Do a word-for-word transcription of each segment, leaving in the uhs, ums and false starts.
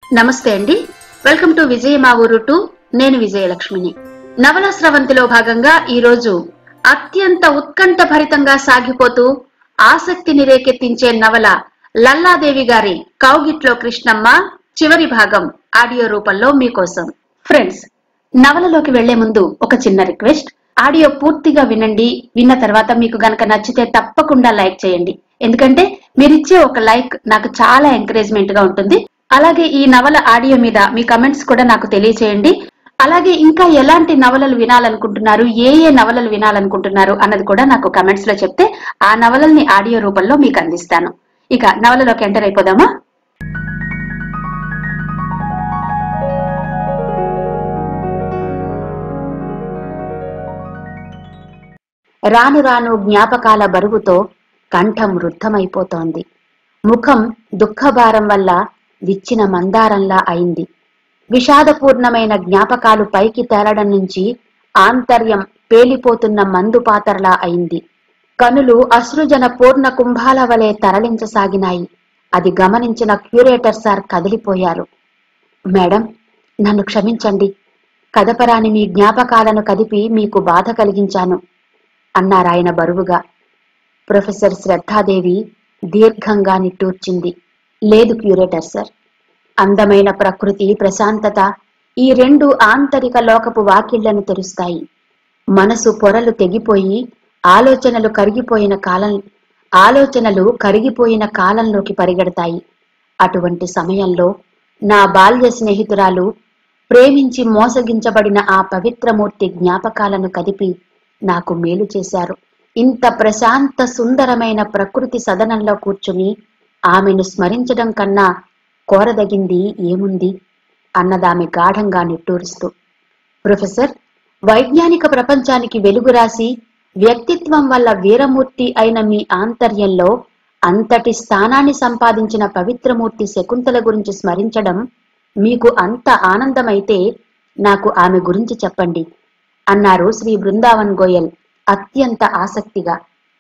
నమస్తే అండి. Welcome to విజయ మా ఊరు టూ. నేను విజయలక్ష్మిని. నవల స్రవంతిలో భాగంగా ఈ రోజు అత్యంత ఉత్కంఠ భరితంగా సాగిపోతూ ఆసక్తిని రేకెత్తించే నవల లల్లాదేవి గారి కౌగిట్లో కృష్ణమ్మ చివరి భాగం ఆడియో రూపంలో మీకోసం. ఫ్రెండ్స్, నవలలోకి వెళ్లే ముందు ఒక చిన్న రిక్వెస్ట్. ఆడియో పూర్తిగా వినండి. విన్న తర్వాత మీకు గనక నచ్చితే తప్పకుండా లైక్ చేయండి. ఎందుకంటే మీరిచ్చే ఒక లైక్ నాకు చాలా ఎంకరేజ్మెంట్ గా ఉంటుంది. అలాగే ఈ నవల ఆడియో మీద మీ కమెంట్స్ కూడా నాకు తెలియచేయండి. అలాగే ఇంకా ఎలాంటి నవలలు వినాలనుకుంటున్నారు, ఏ ఏ నవలలు వినాలనుకుంటున్నారు అన్నది కూడా నాకు కమెంట్స్ లో చెప్తే ఆ నవలల్ని ఆడియో రూపంలో మీకు అందిస్తాను. ఇక నవలలోకి ఎంటర్ అయిపోదామా? రాను రాను జ్ఞాపకాల బరువుతో కంఠం వృద్ధమైపోతోంది. ముఖం దుఃఖభారం వల్ల విచ్చిన మందారంలా అయింది. విషాదపూర్ణమైన జ్ఞాపకాలు పైకి తేలడం నుంచి ఆంతర్యం పేలిపోతున్న మందు పాతరలా అయింది. కనులు అశ్రుజన పూర్ణ కుంభాల వలె తరలించసాగినాయి. అది గమనించిన క్యూరేటర్ సార్ కదిలిపోయారు. మేడం, నన్ను క్షమించండి. కదపరాని మీ జ్ఞాపకాలను కదిపి మీకు బాధ కలిగించాను అన్నారాయన బరువుగా. ప్రొఫెసర్ శ్రద్ధాదేవి దీర్ఘంగా నిట్టూర్చింది. లేదు క్యూరేటర్ సార్, అందమైన ప్రకృతి, ప్రశాంతత ఈ రెండు ఆంతరిక లోకపు వాకిళ్లను తెరుస్తాయి. మనసు పొరలు తెగిపోయి ఆలోచనలు కరిగిపోయిన కాలం ఆలోచనలు కరిగిపోయిన కాలంలోకి పరిగెడతాయి. అటువంటి సమయంలో నా బాల్య స్నేహితురాలు ప్రేమించి మోసగించబడిన ఆ పవిత్రమూర్తి జ్ఞాపకాలను కదిపి నాకు మేలు చేశారు. ఇంత ప్రశాంత సుందరమైన ప్రకృతి సదనంలో కూర్చుని ఆమెను స్మరించడం కన్నా కోరదగింది ఏముంది అన్నదామె గాఢంగా నిట్టూరుస్తూ. ప్రొఫెసర్, వైజ్ఞానిక ప్రపంచానికి వెలుగు రాసి వ్యక్తిత్వం వల్ల వీరమూర్తి అయిన మీ ఆంతర్యంలో అంతటి స్థానాన్ని సంపాదించిన పవిత్రమూర్తి శకుంతల గురించి స్మరించడం మీకు అంత ఆనందమైతే నాకు ఆమె గురించి చెప్పండి అన్నారు శ్రీ బృందావన్ గోయల్ అత్యంత ఆసక్తిగా.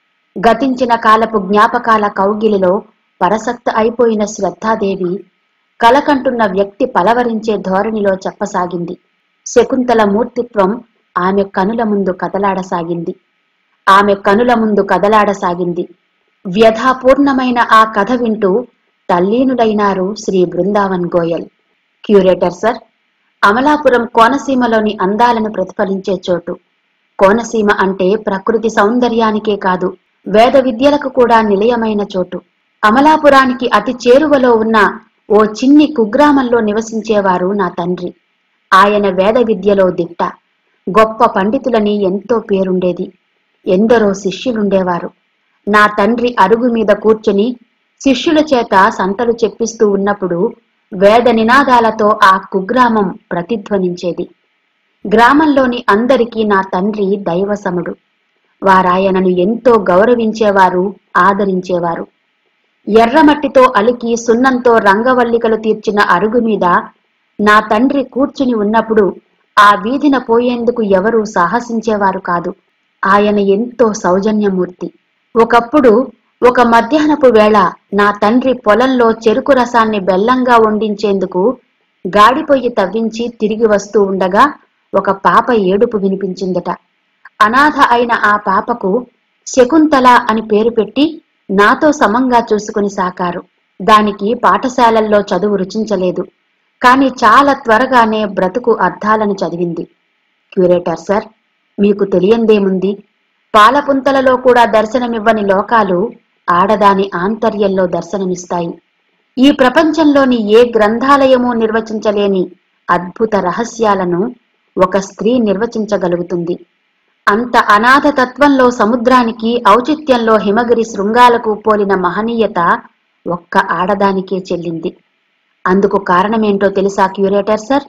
గతించిన కాలపు జ్ఞాపకాల కౌగిలిలో పరసక్త అయిపోయిన శ్రద్ధాదేవి కలకంటున్న వ్యక్తి పలవరించే ధోరణిలో చెప్పసాగింది. శకుంతల మూర్తిత్వం ఆమె కనుల ముందు కదలాడసాగింది ఆమె కనుల ముందు కదలాడసాగింది వ్యధాపూర్ణమైన ఆ కథ వింటూ తల్లీనులైనారు శ్రీ బృందావన్ గోయల్. క్యూరేటర్ సార్, అమలాపురం కోనసీమలోని అందాలను ప్రతిఫలించే చోటు. కోనసీమ అంటే ప్రకృతి సౌందర్యానికే కాదు, వేద విద్యలకు కూడా నిలయమైన చోటు. అమలాపురానికి అతి చేరువలో ఉన్న ఓ చిన్ని కుగ్రామంలో నివసించేవారు నా తండ్రి. ఆయన వేద విద్యలో దిట్ట. గొప్ప పండితులని ఎంతో పేరుండేది. ఎందరో శిష్యులుండేవారు. నా తండ్రి అరుగు మీద కూర్చుని శిష్యుల చేత సంతలు చెప్పిస్తూ ఉన్నప్పుడు వేద నినాదాలతో ఆ కుగ్రామం ప్రతిధ్వనించేది. గ్రామంలోని అందరికీ నా తండ్రి దైవసముడు. వారాయనను ఎంతో గౌరవించేవారు, ఆదరించేవారు. ఎర్రమట్టితో అలికి సున్నంతో రంగవల్లికలు తీర్చిన అరుగు మీద నా తండ్రి కూర్చుని ఉన్నప్పుడు ఆ వీధిన పోయేందుకు ఎవరూ సాహసించేవారు కాదు. ఆయన ఎంతో సౌజన్యమూర్తి. ఒకప్పుడు ఒక మధ్యాహ్నపు వేళ నా తండ్రి పొలంలో చెరుకు రసాన్ని బెల్లంగా వండించేందుకు గాడిపొయ్యి తవ్వించి తిరిగి వస్తూ ఉండగా ఒక పాప ఏడుపు వినిపించిందట. అనాథ అయిన ఆ పాపకు శకుంతల అని పేరు పెట్టి నాతో సమంగా చూసుకుని సాకారు. దానికి పాఠశాలల్లో చదువు రుచించలేదు, కాని చాలా త్వరగానే బ్రతుకు అర్థాలను చదివింది. క్యూరేటర్ సార్, మీకు తెలియందేముంది? పాలపుంతలలో కూడా దర్శనమివ్వని లోకాలు ఆడదాని ఆంతర్యంలో దర్శనమిస్తాయి. ఈ ప్రపంచంలోని ఏ గ్రంథాలయమూ నిర్వచించలేని అద్భుత రహస్యాలను ఒక స్త్రీ నిర్వచించగలుగుతుంది. అంత అనాథ తత్వంలో సముద్రానికి, ఔచిత్యంలో హిమగిరి శృంగాలకు పోలిన మహనీయత ఒక్క ఆడదానికే చెల్లింది. అందుకు కారణమేంటో తెలుసా క్యూరేటర్ సార్?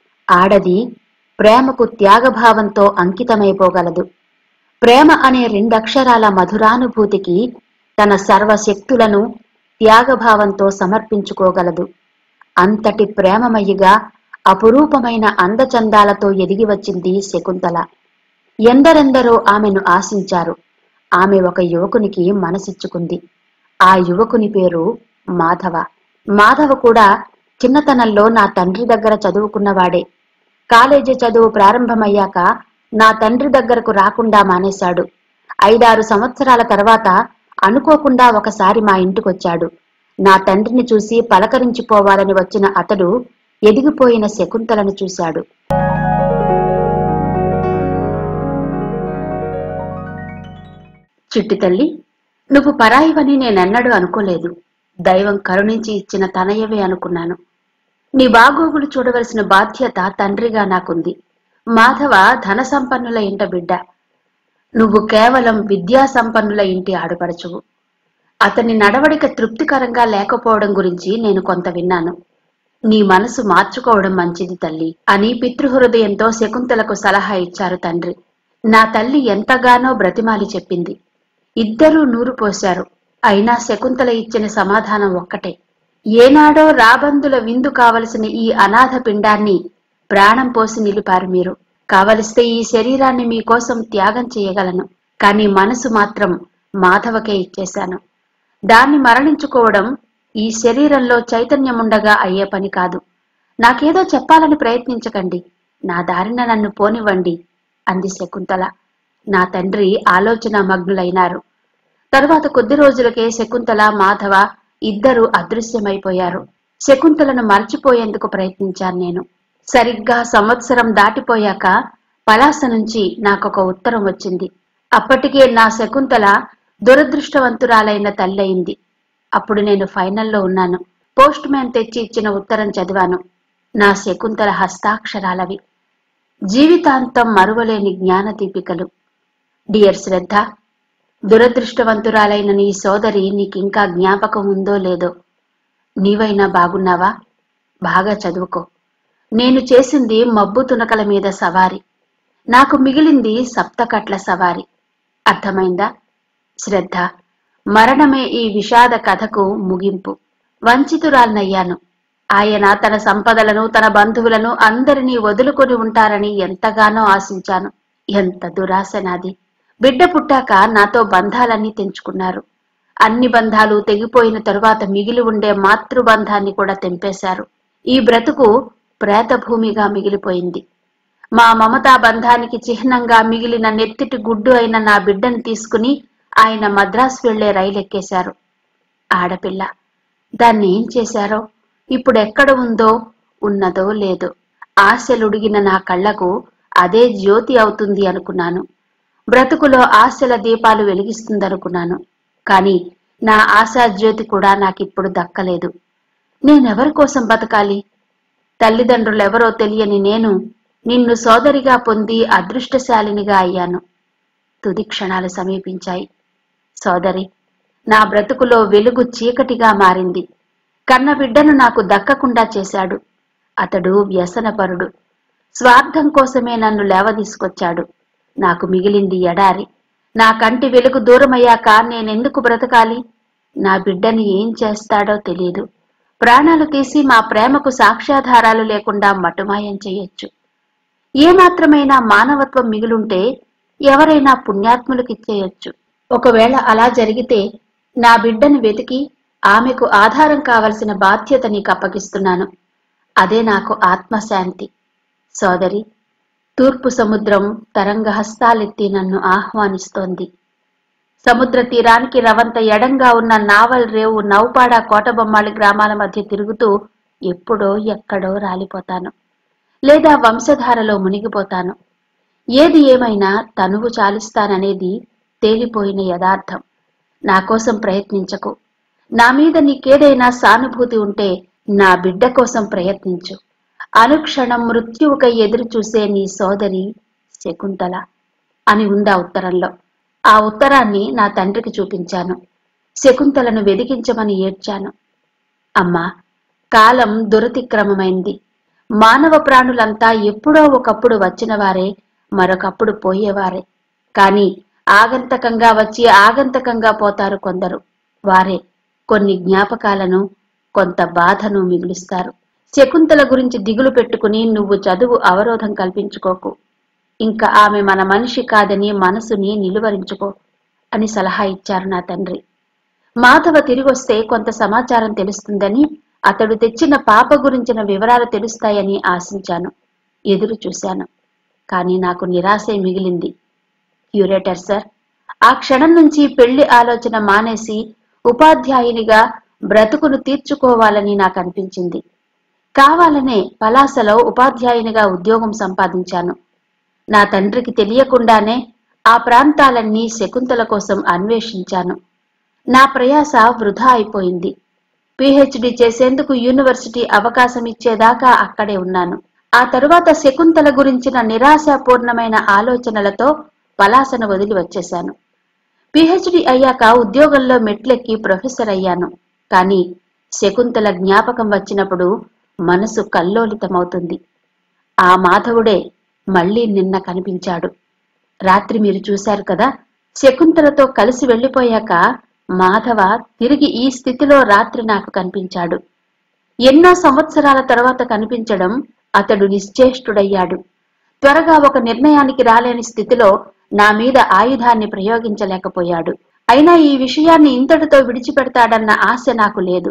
ఆడది ప్రేమకు త్యాగభావంతో అంకితమైపోగలదు. ప్రేమ అనే రెండక్షరాల మధురానుభూతికి తన సర్వశక్తులను త్యాగభావంతో సమర్పించుకోగలదు. అంతటి ప్రేమమయ్యిగా అపురూపమైన అందచందాలతో ఎదిగి వచ్చింది శకుంతల. ఎందరెందరో ఆమెను ఆశించారు. ఆమె ఒక యువకునికి మనసిచ్చుకుంది. ఆ యువకుని పేరు మాధవ. మాధవ కూడా చిన్నతనంలో నా తండ్రి దగ్గర చదువుకున్నవాడే. కాలేజీ చదువు ప్రారంభమయ్యాక నా తండ్రి దగ్గరకు రాకుండా మానేశాడు. ఐదారు సంవత్సరాల తర్వాత అనుకోకుండా ఒకసారి మా ఇంటికొచ్చాడు. నా తండ్రిని చూసి పలకరించిపోవాలని వచ్చిన అతడు ఎదిగిపోయిన శకుంతలను చూశాడు. చిట్టి తల్లి, నువ్వు పరాయివని నేనెన్నడూ అనుకోలేదు. దైవం కరుణించి ఇచ్చిన తనయవే అనుకున్నాను. నీ బాగోగులు చూడవలసిన బాధ్యత తండ్రిగా నాకుంది. మాధవ ధన సంపన్నుల ఇంట బిడ్డ. నువ్వు కేవలం విద్యా సంపన్నుల ఇంటి ఆడపడచువు. అతని నడవడిక తృప్తికరంగా లేకపోవడం గురించి నేను కొంత విన్నాను. నీ మనసు మార్చుకోవడం మంచిది తల్లి అని పితృహృదయంతో శకుంతలకు సలహా ఇచ్చారు తండ్రి. నా తల్లి ఎంతగానో బ్రతిమాలి చెప్పింది. ఇద్దరూ నూరు పోశారు. అయినా శకుంతల ఇచ్చిన సమాధానం ఒక్కటే. ఏనాడో రాబందుల విందు కావలసిన ఈ అనాథ పిండాన్ని ప్రాణం పోసి నిలిపారు మీరు. కావలిస్తే ఈ శరీరాన్ని మీకోసం త్యాగం చేయగలను, కానీ మనసు మాత్రం మాధవకే ఇచ్చేశాను. దాన్ని మరణించుకోవడం ఈ శరీరంలో చైతన్యముండగా అయ్యే పని కాదు. నాకేదో చెప్పాలని ప్రయత్నించకండి, నా దారిన నన్ను పోనివ్వండి అంది శకుంతల. నా తండ్రి ఆలోచన మగ్నులైనారు. తరువాత కొద్ది రోజులకే శకుంతల మాధవ ఇద్దరు అదృశ్యమైపోయారు. శకుంతలను మర్చిపోయేందుకు ప్రయత్నించాను నేను. సరిగ్గా సంవత్సరం దాటిపోయాక పలాస నుంచి నాకొక ఉత్తరం వచ్చింది. అప్పటికే నా శకుంతల దురదృష్టవంతురాలైన తల్లయింది. అప్పుడు నేను ఫైనల్లో ఉన్నాను. పోస్ట్ మ్యాన్ తెచ్చి ఇచ్చిన ఉత్తరం చదివాను. నా శకుంతల హస్తాక్షరాలవి. జీవితాంతం మరువలేని జ్ఞాన దీపికలు. డియర్ శ్రద్ధ, దురదృష్టవంతురాలైన నీ సోదరి నీకింకా జ్ఞాపకం ఉందో లేదో. నీవైనా బాగున్నావా? బాగా చదువుకో. నేను చేసింది మబ్బు తునకల మీద సవారి. నాకు మిగిలింది సప్తకట్ల సవారి. అర్థమైందా? శ్రద్ధ, మరణమే ఈ విషాద కథకు ముగింపు. వంచితురాలనయ్యాను. ఆయన తన సంపదలను, తన బంధువులను అందరినీ వదులుకొని ఉంటారని ఎంతగానో ఆశించాను. ఎంత దురాశ నాది. బిడ్డ పుట్టాక నాతో బంధాలన్నీ తెంచుకున్నారు. అన్ని బంధాలు తెగిపోయిన తరువాత మిగిలి ఉండే మాతృబంధాన్ని కూడా తెంపేశారు. ఈ బ్రతుకు ప్రేతభూమిగా మిగిలిపోయింది. మా మమతా బంధానికి చిహ్నంగా మిగిలిన నెత్తిటి గుడ్డు అయిన నా బిడ్డను తీసుకుని ఆయన మద్రాసు వెళ్లే రైలెక్కేశారు. ఆడపిల్ల, దాన్ని ఏం చేశారో, ఇప్పుడెక్కడ ఉందో, ఉన్నదో లేదో. ఆశలుడిగిన నా కళ్లకు అదే జ్యోతి అవుతుంది అనుకున్నాను. బ్రతుకులో ఆశల దీపాలు వెలిగిస్తుందనుకున్నాను. కాని నా ఆశా జ్యోతి కూడా నాకిప్పుడు దక్కలేదు. నేనెవరి కోసం బతకాలి? తల్లిదండ్రులెవరో తెలియని నేను నిన్ను సోదరిగా పొంది అదృష్టశాలినిగా అయ్యాను. తుది క్షణాలు సమీపించాయి. సోదరి, నా బ్రతుకులో వెలుగు చీకటిగా మారింది. కన్న బిడ్డను నాకు దక్కకుండా చేశాడు. అతడు వ్యసనపరుడు. స్వార్థం కోసమే నన్ను లేవదీసుకొచ్చాడు. నాకు మిగిలింది ఎడారి. నా కంటి వెలుగు దూరమయ్యాక నేనెందుకు బ్రతకాలి? నా బిడ్డని ఏం చేస్తాడో తెలియదు. ప్రాణాలు తీసి మా ప్రేమకు సాక్ష్యాధారాలు లేకుండా మటుమాయం చెయ్యొచ్చు. ఏమాత్రమైనా మానవత్వం మిగులుంటే ఎవరైనా పుణ్యాత్ములకిచ్చేయొచ్చు. ఒకవేళ అలా జరిగితే నా బిడ్డను వెతికి ఆమెకు ఆధారం కావలసిన బాధ్యత నీకు అప్పగిస్తున్నాను. అదే నాకు ఆత్మశాంతి. సోదరి, తూర్పు సముద్రం తరంగహస్తాలెత్తి నన్ను ఆహ్వానిస్తోంది. సముద్ర తీరానికి రవంత ఎడంగా ఉన్న నావల్ రేవు, నౌపాడ, కోటబొమ్మాళి గ్రామాల మధ్య తిరుగుతూ ఎప్పుడో ఎక్కడో రాలిపోతాను, లేదా వంశధారలో మునిగిపోతాను. ఏది ఏమైనా తనువు చాలిస్తాననేది తేలిపోయిన యథార్థం. నా కోసం ప్రయత్నించకు. నా మీద నీకేదైనా సానుభూతి ఉంటే నా బిడ్డ కోసం ప్రయత్నించు. అనుక్షణం మృత్యువుకై ఎదురు చూసే నీ సోదరి శకుంతల అని ఉందా ఉత్తరంలో. ఆ ఉత్తరాన్ని నా తండ్రికి చూపించాను. శకుంతలను వెదికించమని ఏడ్చాను. అమ్మా, కాలం దురతిక్రమమైంది. మానవ ప్రాణులంతా ఎప్పుడో ఒకప్పుడు వచ్చిన వారే, మరొకప్పుడు పోయేవారే. కాని ఆగంతకంగా వచ్చి ఆగంతకంగా పోతారు కొందరు. వారే కొన్ని జ్ఞాపకాలను, కొంత బాధను మిగులుస్తారు. శకుంతల గురించి దిగులు పెట్టుకుని నువ్వు చదువు అవరోధం కల్పించుకోకు. ఇంకా ఆమె మన మనిషి కాదని మనసుని నిలువరించుకో అని సలహా ఇచ్చారు నా తండ్రి. మాధవ తిరిగొస్తే కొంత సమాచారం తెలుస్తుందని అతడు తెచ్చిన పాప గురించిన వివరాలు తెలుస్తాయని ఆశించాను. ఎదురు చూశాను. కానీ నాకు నిరాశే మిగిలింది. క్యూరేటర్ సార్, ఆ క్షణం నుంచి పెళ్లి ఆలోచన మానేసి ఉపాధ్యాయునిగా బ్రతుకును తీర్చుకోవాలని నాకు అనిపించింది. కావాలనే పలాసలో ఉపాధ్యాయునిగా ఉద్యోగం సంపాదించాను. నా తండ్రికి తెలియకుండానే ఆ ప్రాంతాలన్నీ శకుంతల కోసం అన్వేషించాను. నా ప్రయాస వృధా అయిపోయింది. పిహెచ్డి చేసేందుకు యూనివర్సిటీ అవకాశం ఇచ్చేదాకా అక్కడే ఉన్నాను. ఆ తరువాత శకుంతల గురించిన నిరాశాపూర్ణమైన ఆలోచనలతో పలాసను వదిలి వచ్చేశాను. పిహెచ్డి అయ్యాక ఉద్యోగంలో మెట్లెక్కి ప్రొఫెసర్ అయ్యాను. కానీ శకుంతల జ్ఞాపకం వచ్చినప్పుడు మనసు కల్లోలితమవుతుంది. ఆ మాధవుడే మళ్లీ నిన్న కనిపించాడు. రాత్రి మీరు చూశారు కదా, శకుంతలతో కలిసి వెళ్లిపోయాక మాధవ తిరిగి ఈ స్థితిలో రాత్రి నాకు కనిపించాడు. ఎన్నో సంవత్సరాల తర్వాత కనిపించడం అతడు నిశ్చేష్టుడయ్యాడు. త్వరగా ఒక నిర్ణయానికి రాలేని స్థితిలో నా మీద ఆయుధాన్ని ప్రయోగించలేకపోయాడు. అయినా ఈ విషయాన్ని ఇంతటితో విడిచిపెడతాడన్న ఆశ నాకు లేదు.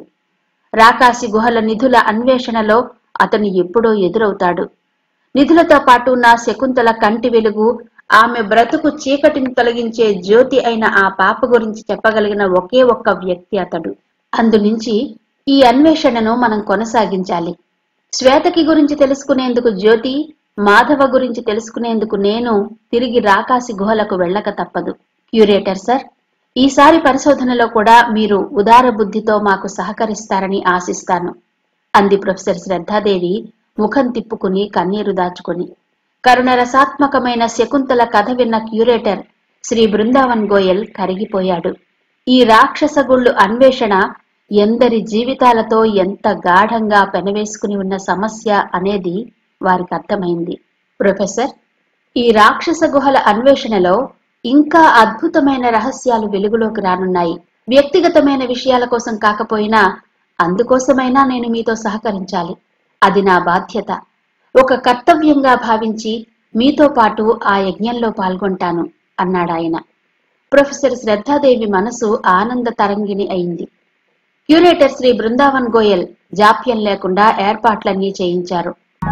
రాకాసి గుహల నిధుల అన్వేషణలో అతను ఎప్పుడో ఎదురవుతాడు. నిధులతో పాటు నా శకుంతల కంటి వెలుగు, ఆమె బ్రతుకు చీకటిని తొలగించే జ్యోతి అయిన ఆ పాప గురించి చెప్పగలిగిన ఒకే ఒక్క వ్యక్తి అతడు. అందునుంచి ఈ అన్వేషణను మనం కొనసాగించాలి. శ్వేతకి గురించి తెలుసుకునేందుకు జ్యోతి, మాధవ గురించి తెలుసుకునేందుకు నేను తిరిగి రాకాసి గుహలకు వెళ్ళక తప్పదు. క్యూరేటర్ సార్, ఈసారి పరిశోధనలో కూడా మీరు ఉదార బుద్ధితో మాకు సహకరిస్తారని ఆశిస్తాను అంది ప్రొఫెసర్ శ్రద్ధాదేవి ముఖం తిప్పుకుని కన్నీరు దాచుకొని. కరుణరసాత్మకమైన శకుంతల కథ విన్న క్యూరేటర్ శ్రీ బృందావన్ గోయల్ కరిగిపోయాడు. ఈ రాక్షసగుళ్ళు అన్వేషణ ఎందరి జీవితాలతో ఎంత గాఢంగా పెనవేసుకుని ఉన్న సమస్య అనేది వారికి అర్థమైంది. ప్రొఫెసర్, ఈ రాక్షస గుహల అన్వేషణలో ఇంకా అద్భుతమైన రహస్యాలు వెలుగులోకి రానున్నాయి. వ్యక్తిగతమైన విషయాల కోసం కాకపోయినా అందుకోసమైనా నేను మీతో సహకరించాలి. అది నా బాధ్యత. ఒక కర్తవ్యంగా భావించి మీతో పాటు ఆ యజ్ఞంలో పాల్గొంటాను అన్నాడాయన. ప్రొఫెసర్ శ్రద్ధాదేవి మనసు ఆనంద తరంగిణి అయింది. క్యూరేటర్ శ్రీ బృందావన్ గోయల్ జాప్యం లేకుండా ఏర్పాట్లన్నీ చేయించారు.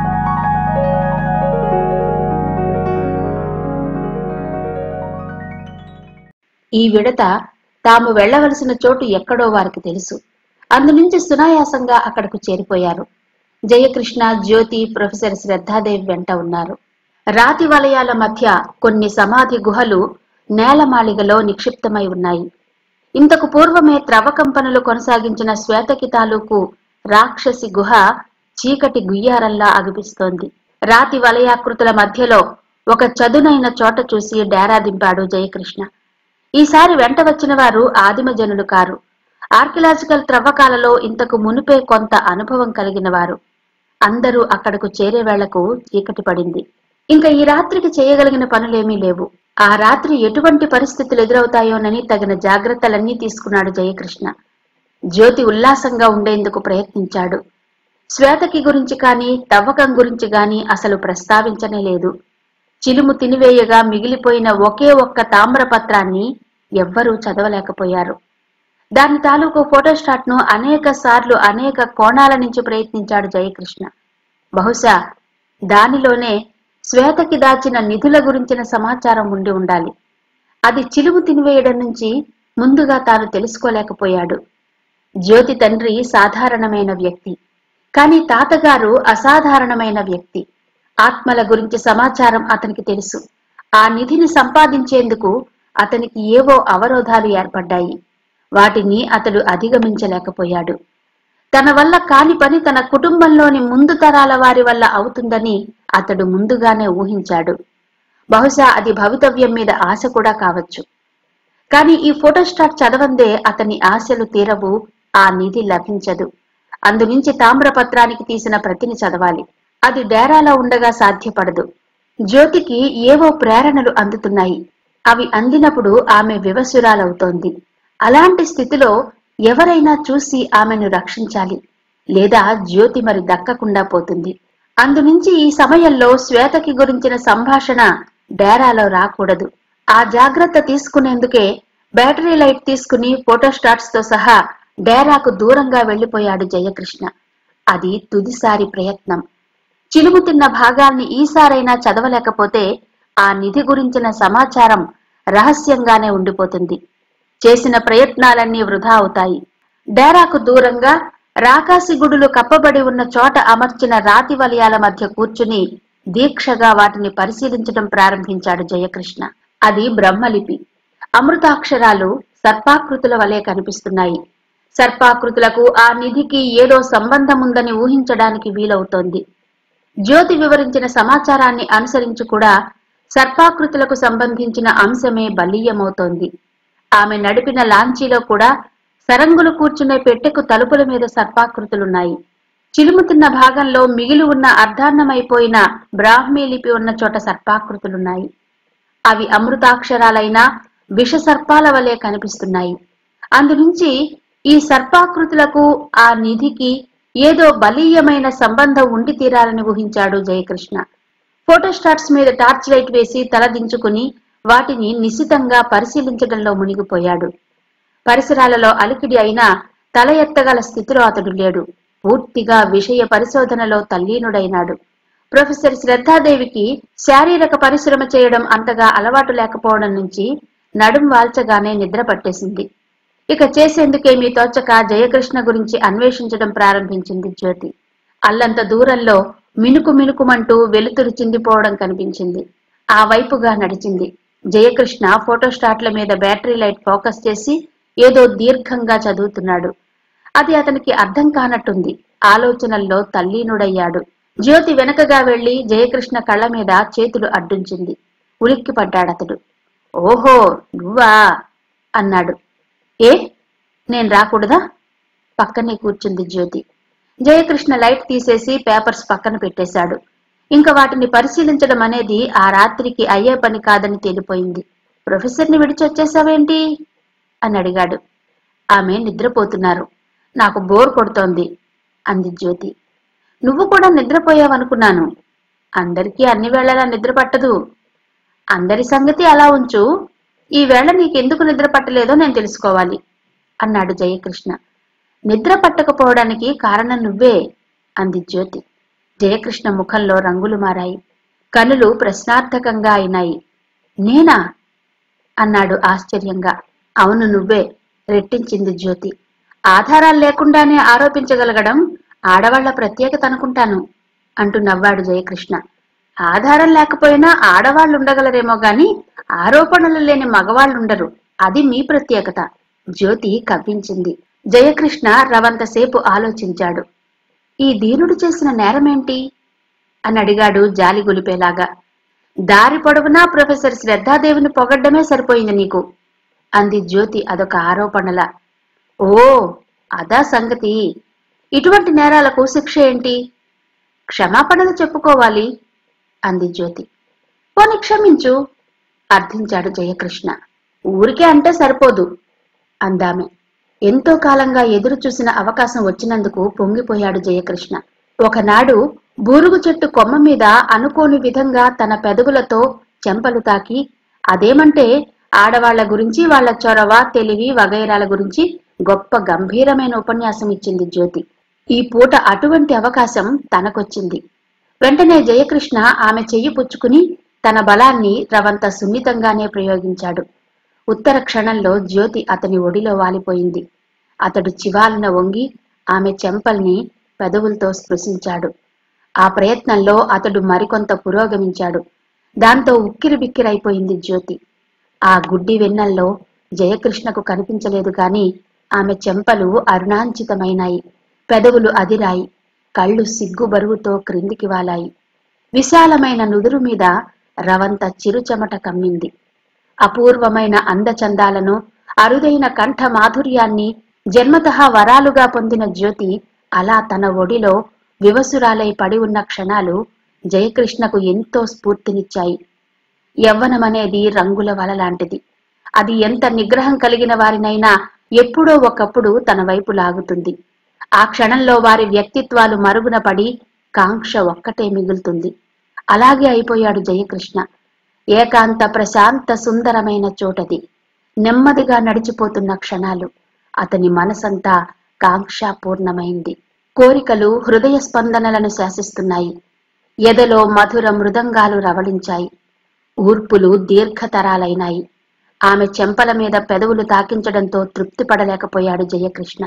ఈ విడత తాము వెళ్లవలసిన చోటు ఎక్కడో వారికి తెలుసు. అందునుంచి సునాయాసంగా అక్కడకు చేరిపోయారు. జయకృష్ణ, జ్యోతి ప్రొఫెసర్ శ్రద్ధాదేవి వెంట ఉన్నారు. రాతి వలయాల మధ్య కొన్ని సమాధి గుహలు నేలమాళిగలో నిక్షిప్తమై ఉన్నాయి. ఇంతకు పూర్వమే త్రవ్వకంపనులు కొనసాగించిన శ్వేతకి తాలూకు రాక్షసి గుహ చీకటి గుయ్యారంలా అగుపిస్తోంది. రాతి వలయాకృతుల మధ్యలో ఒక చదునైన చోట చూసి డేరా దింపాడు జయకృష్ణ. ఈసారి వెంట వచ్చిన వారు ఆదిమ జనులు కారు. ఆర్కియలాజికల్ త్రవ్వకాలలో ఇంతకు మునిపే కొంత అనుభవం కలిగిన వారు. అందరూ అక్కడకు చేరే వేళకు చీకటి పడింది. ఇంకా ఈ రాత్రికి చేయగలిగిన పనులేమీ లేవు. ఆ రాత్రి ఎటువంటి పరిస్థితులు ఎదురవుతాయోనని తగిన జాగ్రత్తలన్నీ తీసుకున్నాడు జయకృష్ణ. జ్యోతి ఉల్లాసంగా ఉండేందుకు ప్రయత్నించాడు. శ్వేతకి గురించి కాని తవ్వకం గురించి గాని అసలు ప్రస్తావించనే లేదు. చిలుము తినివేయగా మిగిలిపోయిన ఒకే ఒక్క తామ్రపత్రాన్ని ఎవ్వరూ చదవలేకపోయారు. దాని తాలూకు ఫోటోస్టాట్ ను అనేక సార్లు అనేక కోణాల నుంచి ప్రయత్నించాడు జయకృష్ణ. బహుశా దానిలోనే శ్వేతకి దాచిన నిధుల గురించిన సమాచారం ఉండి ఉండాలి. అది చిలుము తినివేయడం నుంచి ముందుగా తాను తెలుసుకోలేకపోయాడు. జ్యోతి తండ్రి సాధారణమైన వ్యక్తి, కానీ తాతగారు అసాధారణమైన వ్యక్తి. ఆత్మల గురించి సమాచారం అతనికి తెలుసు. ఆ నిధిని సంపాదించేందుకు అతనికి ఏవో అవరోధాలు ఏర్పడ్డాయి. వాటిని అతడు అధిగమించలేకపోయాడు. తన వల్ల కాని పని తన కుటుంబంలోని ముందు తరాల వారి వల్ల అవుతుందని అతడు ముందుగానే ఊహించాడు. బహుశా అది భవితవ్యం మీద ఆశ కూడా కావచ్చు. కానీ ఈ ఫోటోస్టాట్ చదవందే అతని ఆశలు తీరవు, ఆ నిధి లభించదు. అందునుంచి తామ్రపత్రానికి తీసిన ప్రతిని చదవాలి. అది డేరాలో ఉండగా సాధ్యపడదు. జ్యోతికి ఏవో ప్రేరణలు అందుతున్నాయి. అవి అందినప్పుడు ఆమె వివసురాలవుతోంది. అలాంటి స్థితిలో ఎవరైనా చూసి ఆమెను రక్షించాలి, లేదా జ్యోతి మరి దక్కకుండా పోతుంది. అందునుంచి ఈ సమయంలో శ్వేతకి గురించిన సంభాషణ డేరాలో రాకూడదు. ఆ జాగ్రత్త తీసుకునేందుకే బ్యాటరీ లైట్ తీసుకుని ఫోటోస్టాట్స్ తో సహా డేరాకు దూరంగా వెళ్లిపోయాడు జయకృష్ణ. అది తుదిసారి ప్రయత్నం. చిలుముతున్న భాగాల్ని ఈసారైనా చదవలేకపోతే ఆ నిధి గురించిన సమాచారం రహస్యంగానే ఉండిపోతుంది. చేసిన ప్రయత్నాలన్నీ వృధా అవుతాయి. డేరాకు దూరంగా రాకాసి గుడులు కప్పబడి ఉన్న చోట అమర్చిన రాతి వలయాల మధ్య కూర్చుని దీక్షగా వాటిని పరిశీలించడం ప్రారంభించాడు జయకృష్ణ. అది బ్రహ్మలిపి. అమృతాక్షరాలు సర్పాకృతుల వలె కనిపిస్తున్నాయి. సర్పాకృతులకు ఆ నిధికి ఏదో సంబంధం ఉందని ఊహించడానికి వీలవుతోంది. జ్యోతి వివరించిన సమాచారాన్ని అనుసరించి కూడా సర్పాకృతులకు సంబంధించిన అంశమే బలీయమవుతోంది. ఆమె నడిపిన లాంచీలో కూడా సరంగులు కూర్చునే పెట్టెకు తలుపుల మీద సర్పాకృతులున్నాయి. చిలుముతున్న భాగంలో మిగిలి ఉన్న అర్ధాన్నమైపోయిన బ్రాహ్మీ లిపి ఉన్న చోట సర్పాకృతులున్నాయి. అవి అమృతాక్షరాలైనా విష సర్పాల వలె కనిపిస్తున్నాయి. అందునుంచి ఈ సర్పాకృతులకు ఆ నిధికి ఏదో బలీయమైన సంబంధం ఉండి తీరాలని ఊహించాడు జయకృష్ణ. ఫోటోస్టాట్స్ మీద టార్చ్ లైట్ వేసి తలదించుకుని వాటిని నిశితంగా పరిశీలించడంలో మునిగిపోయాడు. పరిసరాలలో అలికిడి అయినా తల ఎత్తగల స్థితిలో అతడు లేడు. పూర్తిగా విషయ పరిశోధనలో తల్లీనుడైనాడు. ప్రొఫెసర్ శ్రద్ధాదేవికి శారీరక పరిశ్రమ చేయడం అంతగా అలవాటు లేకపోవడం నుంచి నడుం వాల్చగానే నిద్ర పట్టేసింది. ఇక చేసేందుకేమీ తోచక జయకృష్ణ గురించి అన్వేషించడం ప్రారంభించింది జ్యోతి. అల్లంత దూరంలో మినుకు మినుకుమంటూ వెలుతురు చిందిపోవడం కనిపించింది. ఆ వైపుగా నడిచింది. జయకృష్ణ ఫోటోస్టాట్ల మీద బ్యాటరీ లైట్ ఫోకస్ చేసి ఏదో దీర్ఘంగా చదువుతున్నాడు. అది అతనికి అర్థం కానట్టుంది. ఆలోచనల్లో తల్లీనుడయ్యాడు. జ్యోతి వెనకగా వెళ్లి జయకృష్ణ కళ్ళ మీద చేతులు అడ్డుంచింది. ఉలిక్కి పడ్డాడతడు. ఓహో నువ్వా అన్నాడు. ఏ నేను రాకూడదా? పక్కనే కూర్చుంది జ్యోతి. జయకృష్ణ లైట్ తీసేసి పేపర్స్ పక్కన పెట్టేశాడు. ఇంకా వాటిని పరిశీలించడం అనేది ఆ రాత్రికి అయ్యే పని కాదని తేలిపోయింది. ప్రొఫెసర్ని విడిచొచ్చేసావేంటి అని అడిగాడు. ఆమె నిద్రపోతున్నారు. నాకు బోర్ కొడుతోంది అంది జ్యోతి. నువ్వు కూడా నిద్రపోయావనుకున్నాను. అందరికీ అన్ని వేళలా నిద్ర పట్టదు. అందరి సంగతి అలా ఉంచు. ఈ వేళ నీకెందుకు నిద్ర పట్టలేదో నేను తెలుసుకోవాలి అన్నాడు జయకృష్ణ. నిద్ర పట్టకపోవడానికి కారణం నువ్వే అంది జ్యోతి. జయకృష్ణ ముఖంలో రంగులు మారాయి. కనులు ప్రశ్నార్థకంగా అయినాయి. నేనా అన్నాడు ఆశ్చర్యంగా. అవును నువ్వే రెట్టించింది జ్యోతి. ఆధారాలు లేకుండానే ఆరోపించగలగడం ఆడవాళ్ల ప్రత్యేకత అనుకుంటాను అంటూ నవ్వాడు జయకృష్ణ. ఆధారం లేకపోయినా ఆడవాళ్లు ఉండగలరేమో గాని ఆరోపణలు లేని మగవాళ్లుండరు. అది మీ ప్రత్యేకత జ్యోతి కవ్వించింది. జయకృష్ణ రవంతసేపు ఆలోచించాడు. ఈ దీనుడు చేసిన నేరమేంటి అని అడిగాడు జాలి గులిపేలాగా. దారి పొడవునా ప్రొఫెసర్ శ్రద్ధాదేవిని పొగడ్డమే సరిపోయింది నీకు అంది జ్యోతి అదొక ఆరోపణలా. ఓ అదా సంగతి. ఇటువంటి నేరాలకు శిక్ష ఏంటి? క్షమాపణలు చెప్పుకోవాలి అంది జ్యోతి. పోని క్షమించు అర్థించాడు జయకృష్ణ. ఊరికే అంటే సరిపోదు అందామె. ఎంతో కాలంగా ఎదురు చూసిన అవకాశం వచ్చినందుకు పొంగిపోయాడు జయకృష్ణ. ఒకనాడు బూరుగు చెట్టు కొమ్మ మీద అనుకోని విధంగా తన పెదవులతో చెంపలు తాకి అదేమంటే ఆడవాళ్ల గురించి వాళ్ల చొరవ తెలివి వగైరాల గురించి గొప్ప గంభీరమైన ఉపన్యాసం ఇచ్చింది జ్యోతి. ఈ పూట అటువంటి అవకాశం తనకొచ్చింది. వెంటనే జయకృష్ణ ఆమె చెయ్యి పుచ్చుకుని తన బలాన్ని రవంత సున్నితంగానే ప్రయోగించాడు. ఉత్తర క్షణంలో జ్యోతి అతని ఒడిలో వాలిపోయింది. అతడు చివాలన వంగి ఆమె చెంపల్ని పెదవులతో స్పృశించాడు. ఆ ప్రయత్నంలో అతడు మరికొంత పురోగమించాడు. దాంతో ఉక్కిరి బిక్కిరైపోయింది జ్యోతి. ఆ గుడ్డి వెన్నెల్లో జయకృష్ణకు కనిపించలేదు గాని ఆమె చెంపలు అరుణాంచితమైనాయి. పెదవులు అదిరాయి. కళ్ళు సిగ్గు బరువుతో క్రిందికి వాలాయి. విశాలమైన నుదురు మీద రవంత చిరుచెమట కమ్మింది. అపూర్వమైన అందచందాలను అరుదైన కంఠ మాధుర్యాన్ని జన్మతః వరాలుగా పొందిన జ్యోతి అలా తన ఒడిలో వివసురాలై పడి ఉన్న క్షణాలు జయకృష్ణకు ఎంతో స్ఫూర్తినిచ్చాయి. యవ్వనమనేది రంగుల వల లాంటిది. అది ఎంత నిగ్రహం కలిగిన వారినైనా ఎప్పుడో ఒకప్పుడు తన వైపు లాగుతుంది. ఆ క్షణంలో వారి వ్యక్తిత్వాలు మరుగున పడి కాంక్ష ఒక్కటే మిగులుతుంది. అలాగే అయిపోయాడు జయకృష్ణ. ఏకాంత ప్రశాంత సుందరమైన చోటది. నెమ్మదిగా నడిచిపోతున్న క్షణాలు. అతని మనసంతా కాంక్ష పూర్ణమైంది. కోరికలు హృదయ స్పందనలను శాసిస్తున్నాయి. ఎదలో మధుర మృదంగాలు రవళించాయి. ఊర్పులు దీర్ఘతరాలైనాయి. ఆమె చెంపల మీద పెదవులు తాకించడంతో తృప్తి పడలేకపోయాడు జయకృష్ణ.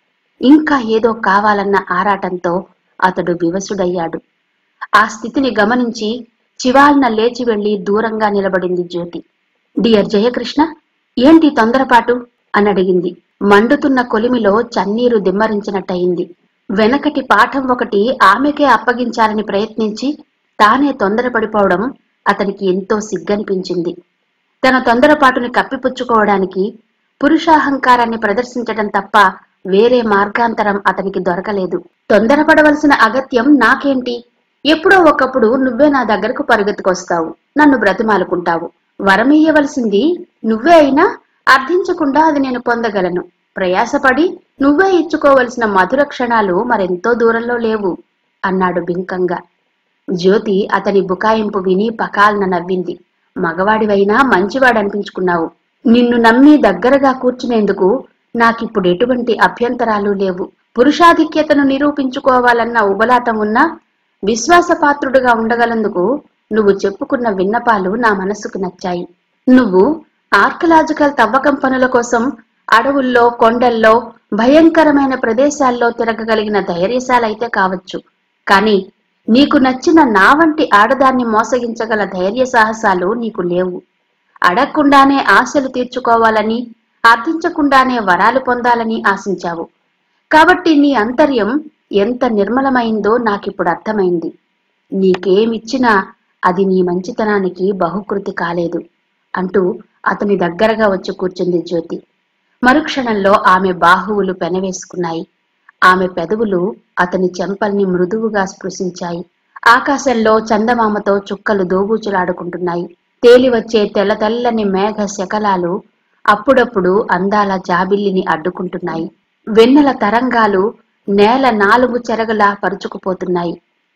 ఇంకా ఏదో కావాలన్న ఆరాటంతో అతడు వివసుడయ్యాడు. ఆ స్థితిని గమనించి చివాల్న లేచి వెళ్లి దూరంగా నిలబడింది జ్యోతి. డియర్ జయకృష్ణ, ఏంటి తొందరపాటు అని అడిగింది. మండుతున్న కొలిమిలో చన్నీరు దిమ్మరించినట్టయింది. వెనకటి పాఠం ఒకటి ఆమెకే అప్పగించాలని ప్రయత్నించి తానే తొందరపడిపోవడం అతనికి ఎంతో సిగ్గనిపించింది. తన తొందరపాటుని కప్పిపుచ్చుకోవడానికి పురుషాహంకారాన్ని ప్రదర్శించడం తప్ప వేరే మార్గాంతరం అతనికి దొరకలేదు. తొందరపడవలసిన అగత్యం నాకేంటి? ఎప్పుడో ఒకప్పుడు నువ్వే నా దగ్గరకు పరుగెత్తుకొస్తావు, నన్ను బ్రతిమాలుకుంటావు. వరమియ్యవలసింది నువ్వే అయినా అర్థించకుండా అది నేను పొందగలను. ప్రయాసపడి నువ్వే ఇచ్చుకోవలసిన మధుర క్షణాలు మరెంతో దూరంలో లేవు అన్నాడు బింకంగా. జ్యోతి అతని బుకాయింపు విని పకాల్న నవ్వింది. మగవాడివైనా మంచివాడనిపించుకున్నావు. నిన్ను నమ్మి దగ్గరగా కూర్చునేందుకు నాకిప్పుడు ఎటువంటి అభ్యంతరాలు లేవు. పురుషాధిక్యతను నిరూపించుకోవాలన్న ఉబలాటం ఉన్నా విశ్వాసపాత్రుడుగా ఉండగలందుకు నువ్వు చెప్పుకున్న విన్నపాలు నా మనసుకు నచ్చాయి. నువ్వు ఆర్కలాజికల్ తవ్వకం పనుల కోసం అడవుల్లో, కొండల్లో, భయంకరమైన ప్రదేశాల్లో తిరగగలిగిన ధైర్యశాలైతే కావచ్చు. కాని నీకు నచ్చిన నా వంటి ఆడదాన్ని మోసగించగల ధైర్య సాహసాలు నీకు లేవు. అడగకుండానే ఆశలు తీర్చుకోవాలని, అర్థించకుండానే వరాలు పొందాలని ఆశించావు. కాబట్టి నీ అంతర్యం ఎంత నిర్మలమైందో నాకిప్పుడు అర్థమైంది. నీకేమిచ్చినా అది నీ మంచితనానికి బహుకృతి కాలేదు అంటూ అతని దగ్గరగా వచ్చి కూర్చుంది జ్యోతి. మరుక్షణంలో ఆమె బాహువులు పెనవేసుకున్నాయి. ఆమె పెదవులు అతని చెంపల్ని మృదువుగా స్పృశించాయి. ఆకాశంలో చందమామతో చుక్కలు దోబూచులాడుకుంటున్నాయి. తేలివచ్చే తెల్ల తెల్లని మేఘ శకలాలు అప్పుడప్పుడు అందాల జాబిల్లిని అడ్డుకుంటున్నాయి. వెన్నెల తరంగాలు నేల నాలుగు చెరగలా పరుచుకుపోతున్నాయి.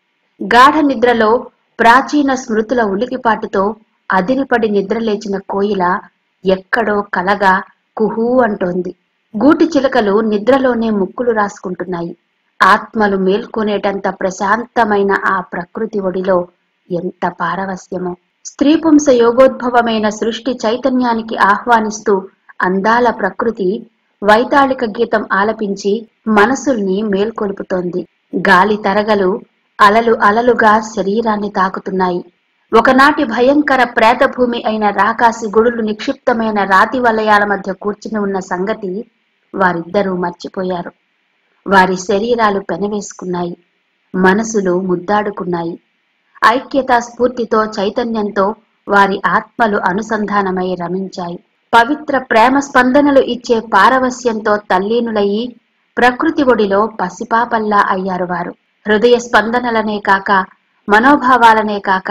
గాఢ నిద్రలో ప్రాచీన స్మృతుల ఉలికిపాటుతో అదిరిపడి నిద్రలేచిన కోయిల ఎక్కడో కలగా కుహూ అంటోంది. గూటి చిలకలు నిద్రలోనే ముక్కులు రాసుకుంటున్నాయి. ఆత్మలు మేల్కొనేటంత ప్రశాంతమైన ఆ ప్రకృతి ఒడిలో ఎంత పారవస్యమో! స్త్రీపుంస యోగోద్భవమైన సృష్టి చైతన్యానికి ఆహ్వానిస్తూ అందాల ప్రకృతి వైతాళిక గీతం ఆలపించి మనసుల్ని మేల్కొలుపుతోంది. గాలి తరగలు అలలు అలలుగా శరీరాన్ని తాకుతున్నాయి. ఒకనాటి భయంకర ప్రేతభూమి అయిన రాకాసి గుడులు నిక్షిప్తమైన రాతి వలయాల మధ్య కూర్చుని ఉన్న సంగతి వారిద్దరూ మర్చిపోయారు. వారి శరీరాలు పెనవేసుకున్నాయి, మనసులు ముద్దాడుకున్నాయి. ఐక్యతా స్ఫూర్తితో, చైతన్యంతో వారి ఆత్మలు అనుసంధానమై రమించాయి. పవిత్ర ప్రేమ స్పందనలు ఇచ్చే పారవస్యంతో తల్లీనులయ్యి ప్రకృతి ఒడిలో పసిపాపల్లా అయ్యారు వారు. హృదయ స్పందనలనే కాక, మనోభావాలనే కాక,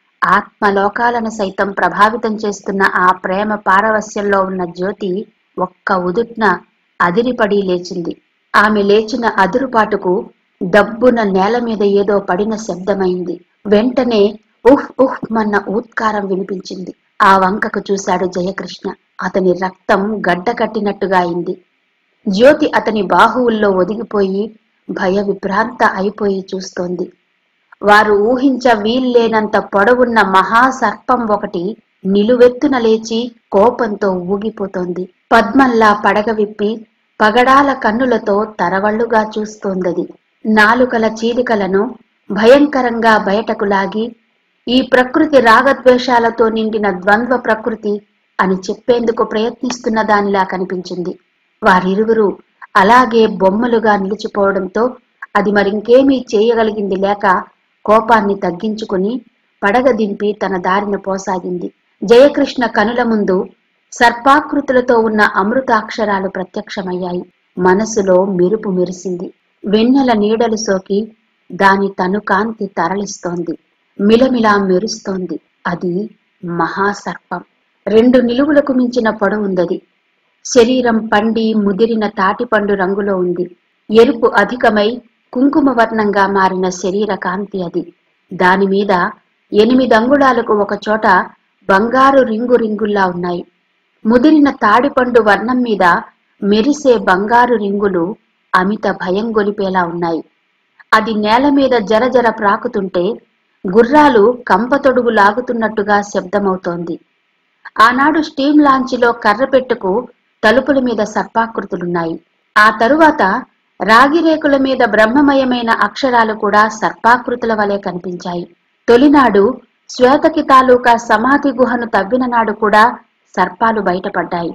ఆత్మలోకాలను సైతం ప్రభావితం చేస్తున్న ఆ ప్రేమ పారవస్యంలో ఉన్న జ్యోతి ఒక్క ఉదుట్న అదిరిపడి లేచింది. ఆమె లేచిన అదురుపాటుకు దబ్బున నేల మీద ఏదో పడిన శబ్దమైంది. వెంటనే ఉహ్ ఉహ్ మన్న ఊత్కారం వినిపించింది. ఆ వంకకు చూశాడు జయకృష్ణ. అతని రక్తం గడ్డ కట్టినట్టుగా అయింది. జ్యోతి అతని బాహువుల్లో ఒదిగిపోయి భయ విభ్రాంత అయిపోయి చూస్తోంది. వారు ఊహించ వీల్లేనంత పొడవున్న మహాసర్పం ఒకటి నిలువెత్తున లేచి కోపంతో ఊగిపోతోంది. పద్మల్లా పడగ విప్పి పగడాల కన్నులతో తరవళ్లుగా చూస్తోందది. నాలుకల చీలికలను భయంకరంగా బయటకు లాగి ఈ ప్రకృతి రాగద్వేషాలతో నిండిన ద్వంద్వ ప్రకృతి అని చెప్పేందుకు ప్రయత్నిస్తున్న దానిలా కనిపించింది. వారిరువురు అలాగే బొమ్మలుగా నిలిచిపోవడంతో అది మరింకేమీ చేయగలిగింది లేక కోపాన్ని తగ్గించుకుని పడగ దింపి తన దారిన పోసాగింది. జయకృష్ణ కనుల ముందు సర్పాకృతులతో ఉన్న అమృతాక్షరాలు ప్రత్యక్షమయ్యాయి. మనసులో మెరుపు మెరిసింది. వెన్నెల నీడలు సోకి దాని తను కాంతి తరలిస్తోంది. మిలమిలా మెరుస్తోంది. అది మహాసర్పం. రెండు నిలువులకు మించిన పొడవుందది. శరీరం పండి ముదిరిన తాటిపండు రంగులో ఉంది. ఎరుపు అధికమై కుంకుమ వర్ణంగా మారిన శరీర కాంతి అది. దానిమీద ఎనిమిది అంగుళాలకు ఒక చోట బంగారు రింగు రింగుల్లా ఉన్నాయి. ముదిరిన తాడిపండు వర్ణం మీద మెరిసే బంగారు రింగులు అమిత భయం గొలిపేలా ఉన్నాయి. అది నేల మీద జరజర ప్రాకుతుంటే గుర్రాలు కంపతొడుగు లాగుతున్నట్టుగా శబ్దమవుతోంది. ఆనాడు స్టీమ్ లాంచిలో కర్రపెట్టుకు తలుపుల మీద సర్పాకృతులున్నాయి. ఆ తరువాత రాగిరేకుల మీద బ్రహ్మమయమైన అక్షరాలు కూడా సర్పాకృతుల వలె కనిపించాయి. తొలినాడు శ్వేతకి తాలూకా సమాధి గుహను తవ్విన నాడు కూడా సర్పాలు బయటపడ్డాయి.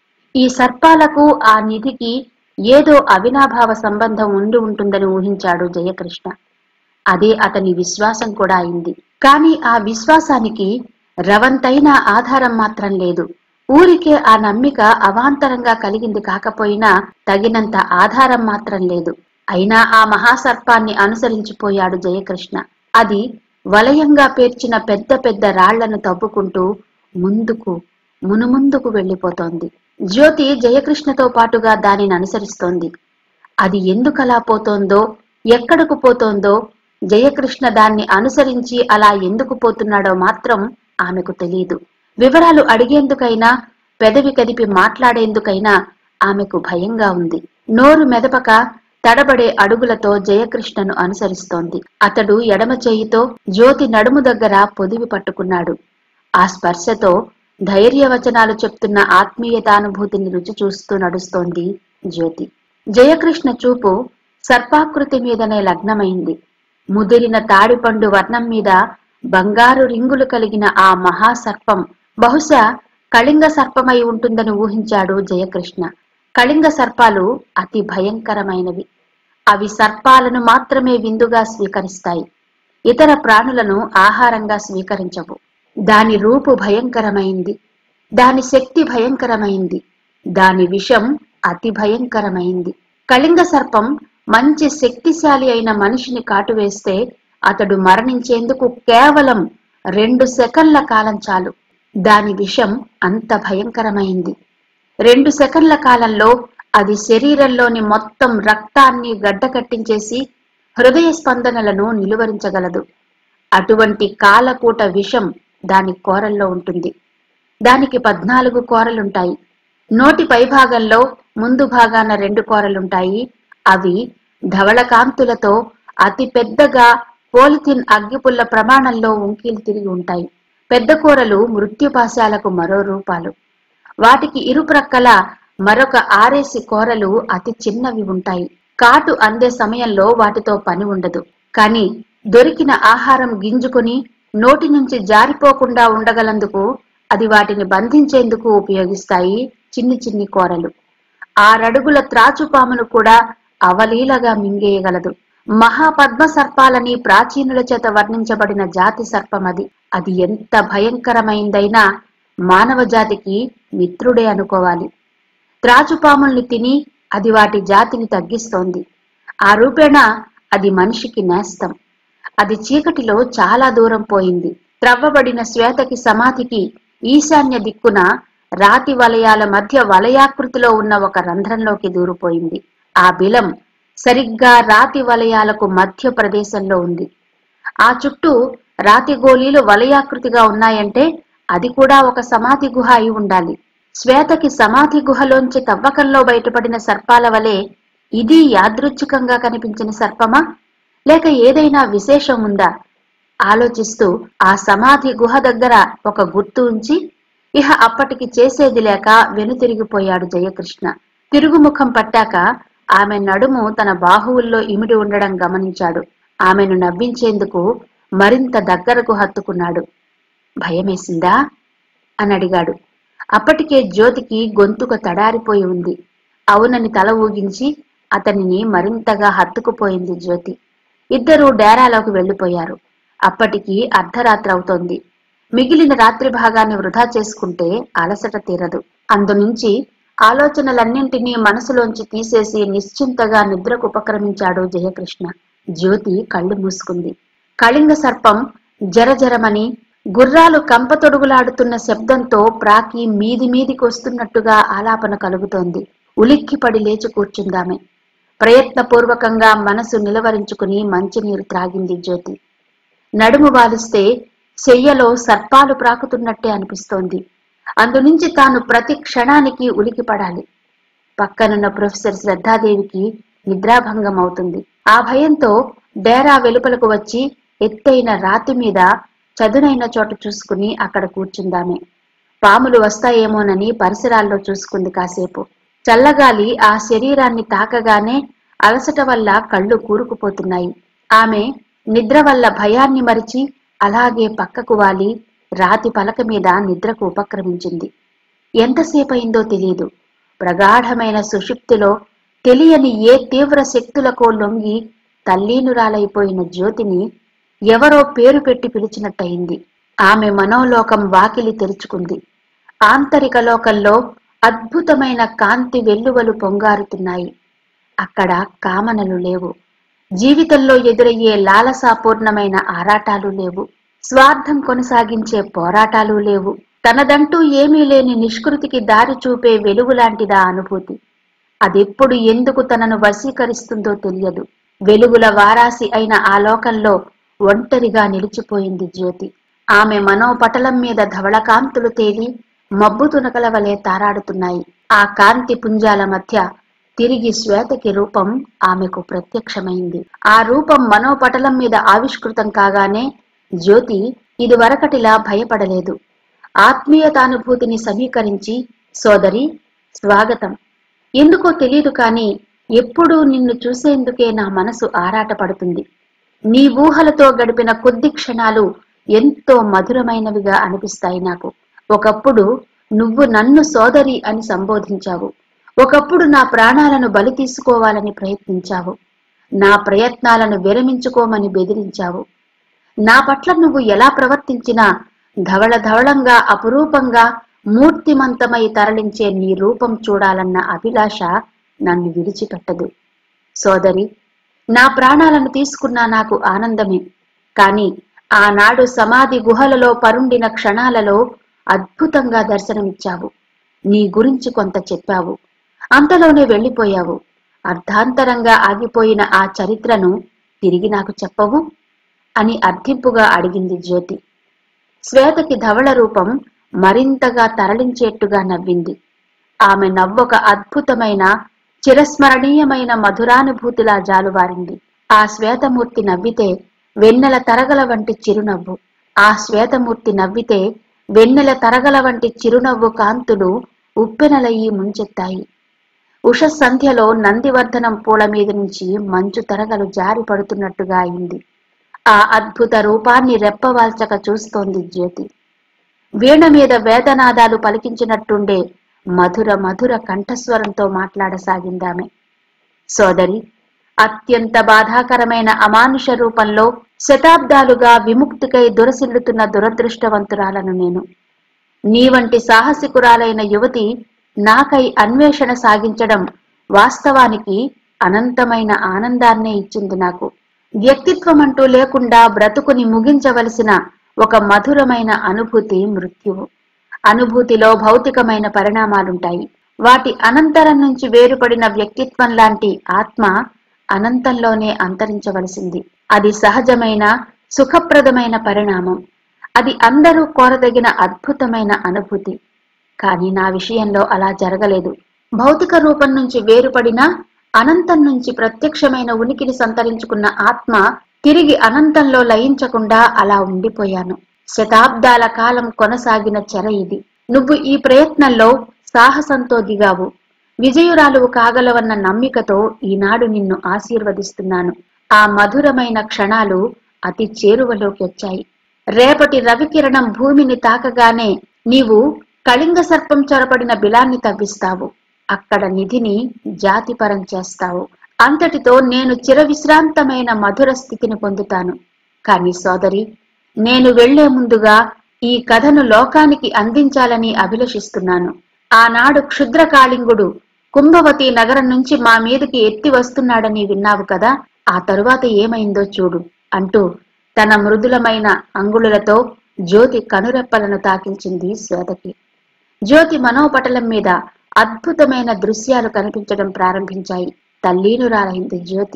ఈ సర్పాలకు ఆ నిధికి ఏదో అవినాభావ సంబంధం ఉండి ఉంటుందని ఊహించాడు జయకృష్ణ. అదే అతని విశ్వాసం కూడా అయింది. కాని ఆ విశ్వాసానికి రవంతైన ఆధారం మాత్రం లేదు. ఊరికే ఆ నమ్మిక అవాంతరంగా కలిగింది కాకపోయినా తగినంత ఆధారం మాత్రం లేదు. అయినా ఆ మహాసర్పాన్ని అనుసరించిపోయాడు జయకృష్ణ. అది వలయంగా పేర్చిన పెద్ద పెద్ద రాళ్లను తవ్వుకుంటూ ముందుకు మునుముందుకు వెళ్లిపోతోంది. జ్యోతి జయకృష్ణతో పాటుగా దానిని అనుసరిస్తోంది. అది ఎందుకలా పోతోందో, ఎక్కడకు పోతోందో, జయకృష్ణ దాన్ని అనుసరించి అలా ఎందుకు పోతున్నాడో మాత్రం ఆమెకు తెలియదు. వివరాలు అడిగేందుకైనా, పెదవి కదిపి మాట్లాడేందుకైనా ఆమెకు భయంగా ఉంది. నోరు మెదపక తడబడే అడుగులతో జయకృష్ణను అనుసరిస్తోంది. అతడు ఎడమ చేయితో జ్యోతి నడుము దగ్గర పొదివి పట్టుకున్నాడు. ఆ స్పర్శతో ధైర్యవచనాలు చెప్తున్న ఆత్మీయతానుభూతిని రుచి చూస్తూ నడుస్తోంది జ్యోతి. జయకృష్ణ చూపు సర్పాకృతి మీదనే లగ్నమైంది. ముదిరిన తాడిపండు వర్ణం మీద బంగారు రింగులు కలిగిన ఆ మహాసర్పం బహుశా కళింగ సర్పమై ఉంటుందని ఊహించాడు జయకృష్ణ. కళింగ సర్పాలు అతి భయంకరమైనవి. అవి సర్పాలను మాత్రమే విందుగా స్వీకరిస్తాయి. ఇతర ప్రాణులను ఆహారంగా స్వీకరించవు. దాని రూపు భయంకరమైంది. దాని శక్తి భయంకరమైంది. దాని విషం అతి భయంకరమైంది. కళింగ సర్పం మంచి శక్తిశాలి అయిన మనిషిని కాటువేస్తే అతడు మరణించేందుకు కేవలం రెండు సెకన్ల కాలం చాలు. దాని విషం అంత భయంకరమైంది. రెండు సెకన్ల కాలంలో అది శరీరంలోని మొత్తం రక్తాన్ని గడ్డకట్టించేసి హృదయ స్పందనలను నిలువరించగలదు. అటువంటి కాలకూట విషం దాని కోరల్లో ఉంటుంది. దానికి పద్నాలుగు కోరలుంటాయి. నోటి పైభాగంలో ముందు భాగాన రెండు కోరలుంటాయి. అవి ధవళకాంతులతో అతి పెద్దగా పోలిథిన్ అగ్గిపుల్ల ప్రమాణంలో ఉంకీలు తిరిగి ఉంటాయి. పెద్ద కూరలు మృత్యుపాశాలకు మరో రూపాలు. వాటికి ఇరుప్రక్కల మరొక ఆరేసి కూరలు అతి చిన్నవి ఉంటాయి. కాటు అందే సమయంలో వాటితో పని ఉండదు. కాని దొరికిన ఆహారం గింజుకుని నోటి నుంచి జారిపోకుండా ఉండగలందుకు అది వాటిని బంధించేందుకు ఉపయోగిస్తాయి చిన్ని చిన్ని కూరలు. ఆరడుగుల త్రాచుపామును కూడా అవలీలగా మింగేయగలదు. మహాపద్మ సర్పాలని ప్రాచీనుల చేత వర్ణించబడిన జాతి సర్పమది. అది ఎంత భయంకరమైందైనా మానవ జాతికి మిత్రుడే అనుకోవాలి. త్రాచుపాముల్ని తిని అది వాటి జాతిని తగ్గిస్తోంది. ఆ రూపేణ అది మనిషికి నేస్తం. అది చీకటిలో చాలా దూరం పోయింది. త్రవ్వబడిన శ్వేతకి సమాధికి ఈశాన్య దిక్కున రాతి వలయాల మధ్య వలయాకృతిలో ఉన్న ఒక రంధ్రంలోకి దూరిపోయింది. ఆ బిలం సరిగ్గా రాతి వలయాలకు మధ్య ప్రదేశంలో ఉంది. ఆ చుట్టూ రాతి గోళీలు వలయాకృతిగా ఉన్నాయంటే అది కూడా ఒక సమాధి గుహ అయి ఉండాలి. శ్వేతకి సమాధి గుహలోంచి తవ్వకంలో బయటపడిన సర్పాల వలె ఇది యాదృచ్ఛికంగా కనిపించిన సర్పమా, లేక ఏదైనా విశేషం ఉందా? ఆలోచిస్తూ ఆ సమాధి గుహ దగ్గర ఒక గుర్తు ఉంచి ఇహ అప్పటికి చేసేది లేక వెనుతిరిగిపోయాడు జయకృష్ణ. తిరుగుముఖం పట్టాక ఆమె నడుము తన బాహువుల్లో ఇమిడి ఉండడం గమనించాడు. ఆమెను నవ్వించేందుకు మరింత దగ్గరకు హత్తుకున్నాడు. భయమేసిందా అని అడిగాడు. అప్పటికే జ్యోతికి గొంతుక తడారిపోయి ఉంది. అవునని తల ఊగించి అతనిని మరింతగా హత్తుకుపోయింది జ్యోతి. ఇద్దరూ డేరాలోకి వెళ్లిపోయారు. అప్పటికి అర్ధరాత్రి అవుతోంది. మిగిలిన రాత్రి భాగాన్ని వృధా చేసుకుంటే అలసట తీరదు. అందునుంచి ఆలోచనలన్నింటినీ మనసులోంచి తీసేసి నిశ్చింతగా నిద్రకు ఉపక్రమించాడు జయకృష్ణ. జ్యోతి కళ్ళు మూసుకుంది. కళింగ సర్పం జరజరమని గుర్రాలు కంపతొడుగులాడుతున్న శబ్దంతో ప్రాకి మీది మీదికి వస్తున్నట్టుగా ఆలాపన కలుగుతోంది. ఉలిక్కిపడి లేచి కూర్చుందామె. ప్రయత్నపూర్వకంగా మనసు నిలవరించుకుని మంచినీరు త్రాగింది జ్యోతి. నడుము వాలిస్తే చెయ్యలో సర్పాలు ప్రాకుతున్నట్టే అనిపిస్తోంది. అందునుంచి తాను ప్రతి క్షణానికి ఉలికిపడాలి. పక్కనున్న ప్రొఫెసర్ శ్రద్ధాదేవికి నిద్రాభంగం అవుతుంది. ఆ భయంతో డేరా వెలుపలకు వచ్చి ఎత్తైన రాతి మీద చదునైన చోట చూసుకుని అక్కడ కూర్చుందామే. పాములు వస్తాయేమోనని పరిసరాల్లో చూసుకుంది కాసేపు. చల్లగాలి ఆ శరీరాన్ని తాకగానే అలసట వల్ల కళ్ళు కూరుకుపోతున్నాయి. ఆమె నిద్ర వల్ల భయాన్ని మరిచి అలాగే పక్కకు వాలి రాతి పలక మీద నిద్రకు ఉపక్రమించింది. ఎంతసేపయిందో తెలియదు. ప్రగాఢమైన సుషుప్తిలో తెలియని ఏ తీవ్ర శక్తులకో లొంగి తల్లీనురాలైపోయిన జ్యోతిని ఎవరో పేరు పెట్టి పిలిచినట్టయింది. ఆమె మనోలోకం వాకిలి తెరుచుకుంది. ఆంతరిక లోకంలో అద్భుతమైన కాంతి వెల్లువలు పొంగారుతున్నాయి. అక్కడ కామనలు లేవు. జీవితంలో ఎదురయ్యే లాలసాపూర్ణమైన ఆరాటాలు లేవు. స్వార్థం కొనసాగించే పోరాటాలు లేవు. తనదంటూ ఏమీ లేని నిష్కృతికి దారి చూపే వెలుగులాంటిదా అనుభూతి. అదెప్పుడు ఎందుకు తనను వశీకరిస్తుందో తెలియదు. వెలుగుల వారాసి అయిన ఆ లోకంలో ఒంటరిగా నిలిచిపోయింది జ్యోతి. ఆమె మనోపటలం మీద ధవళకాంతులు తేలి మబ్బు తునకల వలె తారాడుతున్నాయి. ఆ కాంతి పుంజాల మధ్య తిరిగి శ్వేతకి రూపం ఆమెకు ప్రత్యక్షమైంది. ఆ రూపం మనోపటలం మీద ఆవిష్కృతం కాగానే జ్యోతి ఇదివరకటిలా భయపడలేదు. ఆత్మీయతానుభూతిని సమీకరించి, సోదరి స్వాగతం. ఎందుకో తెలియదు కాని ఎప్పుడూ నిన్ను చూసేందుకే నా మనసు ఆరాటపడుతుంది. నీ ఊహలతో గడిపిన కొద్ది క్షణాలు ఎంతో మధురమైనవిగా అనిపిస్తాయి నాకు. ఒకప్పుడు నువ్వు నన్ను సోదరి అని సంబోధించావు. ఒకప్పుడు నా ప్రాణాలను బలి తీసుకోవాలని ప్రయత్నించావు. నా ప్రయత్నాలను విరమించుకోమని బెదిరించావు. నా పట్ల నువ్వు ఎలా ప్రవర్తించినా ధవళ ధవళంగా అపురూపంగా మూర్తిమంతమై తరలించే నీ రూపం చూడాలన్న అభిలాష నన్ను విడిచిపెట్టదు. సోదరి, నా ప్రాణాలను తీసుకున్నా నాకు ఆనందమే. కాని ఆనాడు సమాధి గుహలలో పరుండిన క్షణాలలో అద్భుతంగా దర్శనమిచ్చావు. నీ గురించి కొంత చెప్పావు. అంతలోనే వెళ్ళిపోయావు. అర్ధాంతరంగా ఆగిపోయిన ఆ చరిత్రను తిరిగి నాకు చెప్పవు అని అర్థింపుగా అడిగింది జ్యోతి. శ్వేతకి ధవళ రూపం మరింతగా తరలించేట్టుగా నవ్వింది. ఆమె నవ్వొక అద్భుతమైన చిరస్మరణీయమైన మధురానుభూతిలా జాలువారింది. ఆ శ్వేతమూర్తి నవ్వితే వెన్నెల తరగల వంటి చిరునవ్వు. ఆ శ్వేతమూర్తి నవ్వితే వెన్నెల తరగల వంటి చిరునవ్వు కాంతులు ఉప్పెనలయ్యి ముంచెత్తాయి. ఉష సంధ్యలో నందివర్ధనం పూల మీద నుంచి మంచు తరగలు జారి పడుతున్నట్టుగా అయింది. ఆ అద్భుత రూపాన్ని రెప్పవాల్చక చూస్తోంది జ్యోతి. వీణ మీద వేదనాదాలు పలికించినట్టుండే మధుర మధుర కంఠస్వరంతో మాట్లాడసాగిందామె. సోదరి, అత్యంత బాధాకరమైన అమానుష రూపంలో శతాబ్దాలుగా విముక్తికై దురసిల్లుతున్న దురదృష్టవంతురాలను నేను. నీ వంటి సాహసికురాలైన యువతి నాకై అన్వేషణ సాగించడం వాస్తవానికి అనంతమైన ఆనందాన్నే ఇచ్చింది నాకు. వ్యక్తిత్వం అంటూ లేకుండా బ్రతుకుని ముగించవలసిన ఒక మధురమైన అనుభూతి మృత్యువు. అనుభూతిలో భౌతికమైన పరిణామాలుంటాయి. వాటి అనంతరం నుంచి వేరుపడిన వ్యక్తిత్వం లాంటి ఆత్మ అనంతంలోనే అంతరించవలసింది. అది సహజమైన సుఖప్రదమైన పరిణామం. అది అందరూ కోరదగిన అద్భుతమైన అనుభూతి. కానీ నా విషయంలో అలా జరగలేదు. భౌతిక రూపం నుంచి వేరుపడిన అనంతం నుంచి ప్రత్యక్షమైన ఉనికిని సంతరించుకున్న ఆత్మ తిరిగి అనంతంలో లయించకుండా అలా ఉండిపోయాను. శతాబ్దాల కాలం కొనసాగిన చెర ఇది. నువ్వు ఈ ప్రయత్నంలో సాహసంతో దిగావు. విజయురాలువు కాగలవన్న నమ్మికతో ఈనాడు నిన్ను ఆశీర్వదిస్తున్నాను. ఆ మధురమైన క్షణాలు అతి చేరువలోకి వచ్చాయి. రేపటి రవికిరణం భూమిని తాకగానే నీవు కళింగ సర్పం చొరపడిన బిలాన్ని తవ్విస్తావు. అక్కడ నిధిని జాతిపరం చేస్తావు. అంతటితో నేను చిరవిశ్రాంతమైన మధుర స్థితిని పొందుతాను. కాని సోదరి, నేను వెళ్లే ముందుగా ఈ కథను లోకానికి అందించాలని అభిలషిస్తున్నాను. ఆనాడు క్షుద్ర కాళింగుడు కుంభవతి నగరం నుంచి మా మీదకి ఎత్తి వస్తున్నాడని విన్నావు కదా. ఆ తరువాత ఏమైందో చూడు అంటూ తన మృదులమైన అంగుళులతో జ్యోతి కనురెప్పలను తాకించింది శ్వేతకి. జ్యోతి మనోపటలం మీద అద్భుతమైన దృశ్యాలు కనిపించడం ప్రారంభించాయి. తల్లీనురాలైంది జ్యోతి.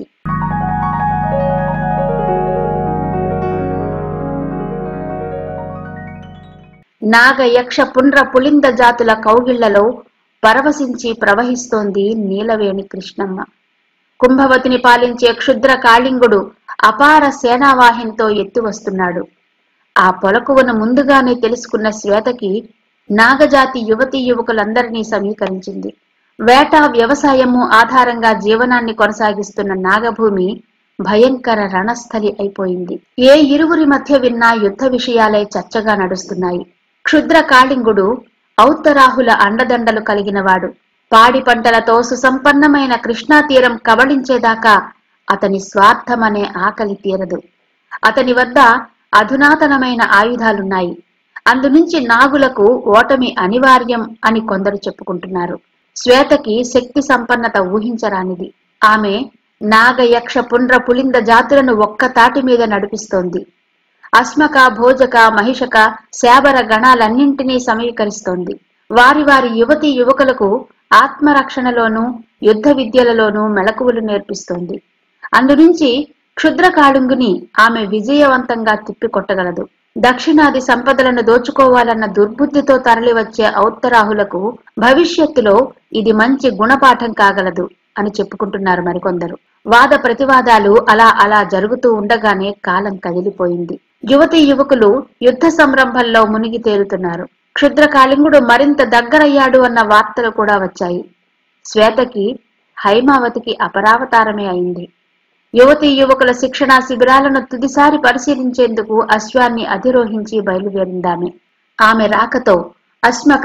నాగ యక్ష పుండ్ర పులింద జాతుల కౌగిళ్లలో పరవశించి ప్రవహిస్తోంది నీలవేణి కృష్ణమ్మ. కుంభవతిని పాలించే క్షుద్ర కాళింగుడు అపార సేనావాహినితో ఎత్తి వస్తున్నాడు. ఆ పొలకువను ముందుగానే తెలుసుకున్న శ్వేతకి నాగజాతి యువతీ యువకులందరినీ సమీకరించింది. వేట, వ్యవసాయము ఆధారంగా జీవనాన్ని కొనసాగిస్తున్న నాగభూమి భయంకర రణస్థలి అయిపోయింది. ఏ ఇరువురి మధ్య విన్నా యుద్ధ విషయాలే చర్చగా నడుస్తున్నాయి. క్షుద్ర కాళింగుడు ఔత్తరాహుల అండదండలు కలిగినవాడు. పాడి పంటలతో సుసంపన్నమైన కృష్ణా తీరం కబళించేదాకా అతని స్వార్థమనే ఆకలి తీరదు. అతని వద్ద అధునాతనమైన ఆయుధాలున్నాయి. అందునుంచి నాగులకు ఓటమి అనివార్యం అని కొందరు చెప్పుకుంటున్నారు. శ్వేతకి శక్తి సంపన్నత ఊహించరానిది. ఆమె నాగ, యక్ష, పుండ్ర, పులింద జాతులను ఒక్క తాటి మీద నడిపిస్తోంది. అస్మక, భోజక, మహిషక, శాబర గణాలన్నింటినీ సమీకరిస్తోంది. వారి వారి యువతీ యువకులకు ఆత్మరక్షణలోనూ యుద్ధ విద్యలలోనూ మెళకువలు నేర్పిస్తోంది. అందునుంచి క్షుద్రకాళింగుని ఆమె విజయవంతంగా తిప్పికొట్టగలదు. దక్షిణాది సంపదలను దోచుకోవాలన్న దుర్బుద్ధితో తరలివచ్చే ఔత్తరాహులకు భవిష్యత్తులో ఇది మంచి గుణపాఠం కాగలదు అని చెప్పుకుంటున్నారు మరికొందరు. వాద ప్రతివాదాలు అలా అలా జరుగుతూ ఉండగానే కాలం కదిలిపోయింది. యువతీ యువకులు యుద్ధ సంరంభంలో మునిగి తేలుతున్నారు. క్షుద్రకాళింగుడు మరింత దగ్గరయ్యాడు అన్న వార్తలు కూడా వచ్చాయి. శ్వేతకి హైమావతికి అపరావతారమే అయింది. యువతీ యువకుల శిక్షణా శిబిరాలను తుదిసారి పరిశీలించేందుకు అశ్వాన్ని అధిరోహించి బయలుదేరిందామె. ఆమె రాకతో అస్మక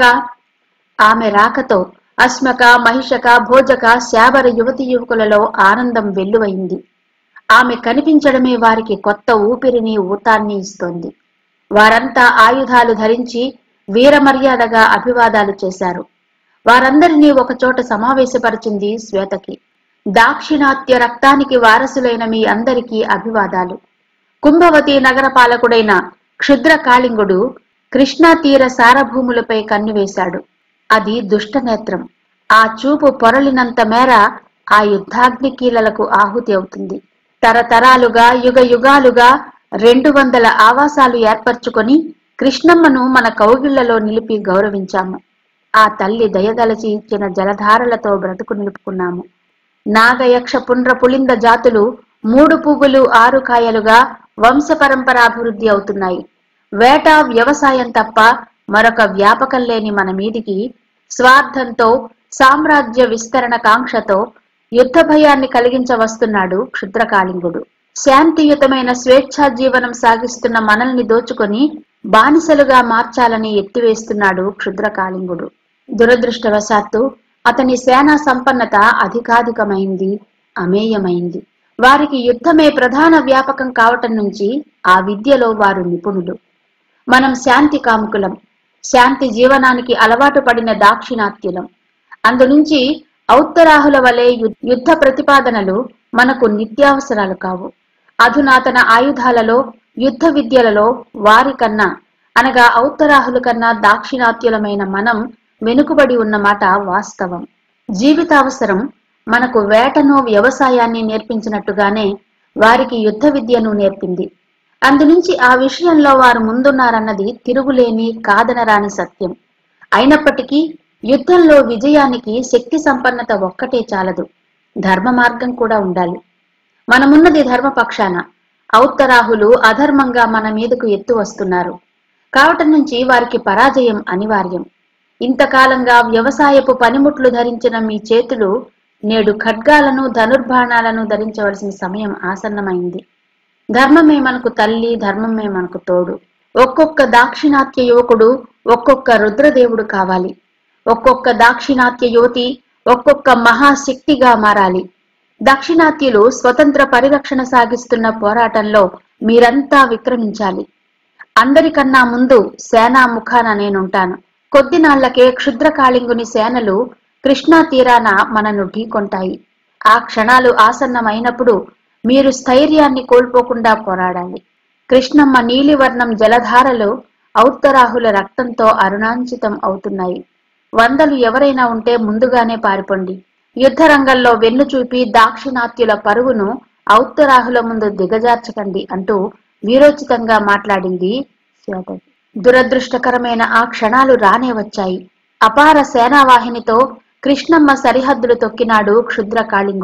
ఆమె రాకతో అస్మక, మహిషక, భోజక, శాబర యువతీ యువకులలో ఆనందం వెల్లువయింది. ఆమె కనిపించడమే వారికి కొత్త ఊపిరిని, ఊతాన్ని ఇస్తోంది. వారంతా ఆయుధాలు ధరించి వీరమర్యాదగా అభివాదాలు చేశారు. వారందరినీ ఒకచోట సమావేశపరిచింది శ్వేతకి. దాక్షిణాత్య రక్తానికి వారసులైన మీ అందరికీ అభివాదాలు. కుంభవతి నగర పాలకుడైన క్షుద్ర కాళింగుడు కృష్ణా తీర సారభూములపై కన్నువేశాడు. అది దుష్టనేత్రం. ఆ చూపు పొరలినంత మేర ఆ యుద్ధాగ్ని కీలలకు ఆహుతి అవుతుంది. తరతరాలుగా, యుగ యుగాలుగా రెండు వందల ఆవాసాలు ఏర్పరచుకొని కృష్ణమ్మను మన కౌగిళ్లలో నిలిపి గౌరవించాము. ఆ తల్లి దయదలచి ఇచ్చిన జలధారలతో బ్రతుకు నిలుపుకున్నాము. నాగయక్ష, పుండ్ర, పులింద జాతులు మూడు పువ్వులు ఆరు కాయలుగా వంశ పరంపరాభివృద్ధి అవుతున్నాయి. వేట, వ్యవసాయం తప్ప మరొక వ్యాపకం లేని మన మీదికి స్వార్థంతో, సామ్రాజ్య విస్తరణ కాంక్షతో యుద్ధ భయాన్ని కలిగించవస్తున్నాడు క్షుద్రకాళింగుడు. శాంతియుతమైన స్వేచ్ఛా జీవనం సాగిస్తున్న మనల్ని దోచుకొని బానిసలుగా మార్చాలని ఎత్తివేస్తున్నాడు క్షుద్రకాళింగుడు. దురదృష్టవశాత్తు అతని సేనా సంపన్నత అధికాధికమైంది, అమేయమైంది. వారికి యుద్ధమే ప్రధాన వ్యాపకం కావటం నుంచి ఆ విద్యలో వారు నిపుణులు. మనం శాంతి కాముకులం, శాంతి జీవనానికి అలవాటు పడిన దాక్షిణాత్యులం. అందునుంచి ఔత్తరాహుల వలె యుద్ధ ప్రతిపాదనలు మనకు నిత్యావసరాలు కావు. అధునాతన ఆయుధాలలో, యుద్ధ విద్యలలో వారికన్నా అనగా ఔత్తరాహుల కన్నా దాక్షిణాత్యులమైన మనం వెనుకబడి ఉన్నమాట వాస్తవం. జీవితావసరం మనకు వేటను, వ్యవసాయాన్ని నేర్పించినట్టుగానే వారికి యుద్ధ విద్యను నేర్పింది. అందునుంచి ఆ విషయంలో వారు ముందున్నారన్నది తిరుగులేని, కాదనరాని సత్యం. అయినప్పటికీ యుద్ధంలో విజయానికి శక్తి సంపన్నత ఒక్కటే చాలదు, ధర్మ మార్గం కూడా ఉండాలి. మనమున్నది ధర్మపక్షాన. ఔత్తరాహులు అధర్మంగా మన మీదకు ఎత్తు వస్తున్నారు. కావటం నుంచి వారికి పరాజయం అనివార్యం. ఇంతకాలంగా వ్యవసాయపు పనిముట్లు ధరించిన మీ చేతులు నేడు ఖడ్గాలను, ధనుర్బాణాలను ధరించవలసిన సమయం ఆసన్నమైంది. ధర్మమే మనకు తల్లి, ధర్మమే మనకు తోడు. ఒక్కొక్క దాక్షిణాత్య యువకుడు ఒక్కొక్క రుద్రదేవుడు కావాలి. ఒక్కొక్క దాక్షిణాత్య యువతి ఒక్కొక్క మహాశక్తిగా మారాలి. దక్షిణాత్యులు స్వతంత్ర పరిరక్షణ సాగిస్తున్న పోరాటంలో మీరంతా విక్రమించాలి. అందరికన్నా ముందు సేనా ముఖాన నేనుంటాను. కొద్దినాళ్లకే క్షుద్రకాళింగుని సేనలు కృష్ణా తీరాన మనను ఢీకొంటాయి. ఆ క్షణాలు ఆసన్నమైనప్పుడు మీరు స్థైర్యాన్ని కోల్పోకుండా పోరాడాలి. కృష్ణమ్మ నీలివర్ణం జలధారలు ఔత్తరాహుల రక్తంతో అరుణాంచితం అవుతున్నాయి. వందలు ఎవరైనా ఉంటే ముందుగానే పారిపోండి. యుద్ధ రంగంలో వెన్ను చూపి దాక్షిణాత్యుల పరువును ఔత్తరాహుల ముందు దిగజార్చకండి అంటూ వీరోచితంగా మాట్లాడింది శ్వేత. దురదృష్టకరమైన ఆ క్షణాలు రానే వచ్చాయి. అపార సేనావాహినితో కృష్ణమ్మ సరిహద్దులు తొక్కినాడు క్షుద్రకాళింగుడు.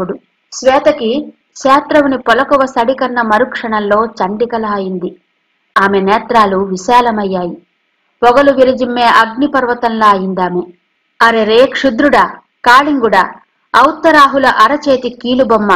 శ్వేతకి శాత్రవుని పొలకువ సడికన్న మరుక్షణంలో చండికలా అయింది. ఆమె నేత్రాలు విశాలమయ్యాయి. పొగలు విరజిమ్మే అగ్నిపర్వతంలా అయిందామె. అరె రే క్షుద్రుడా, కాళింగుడా, ఔత్తరాహుల అరచేతి కీలుబొమ్మ!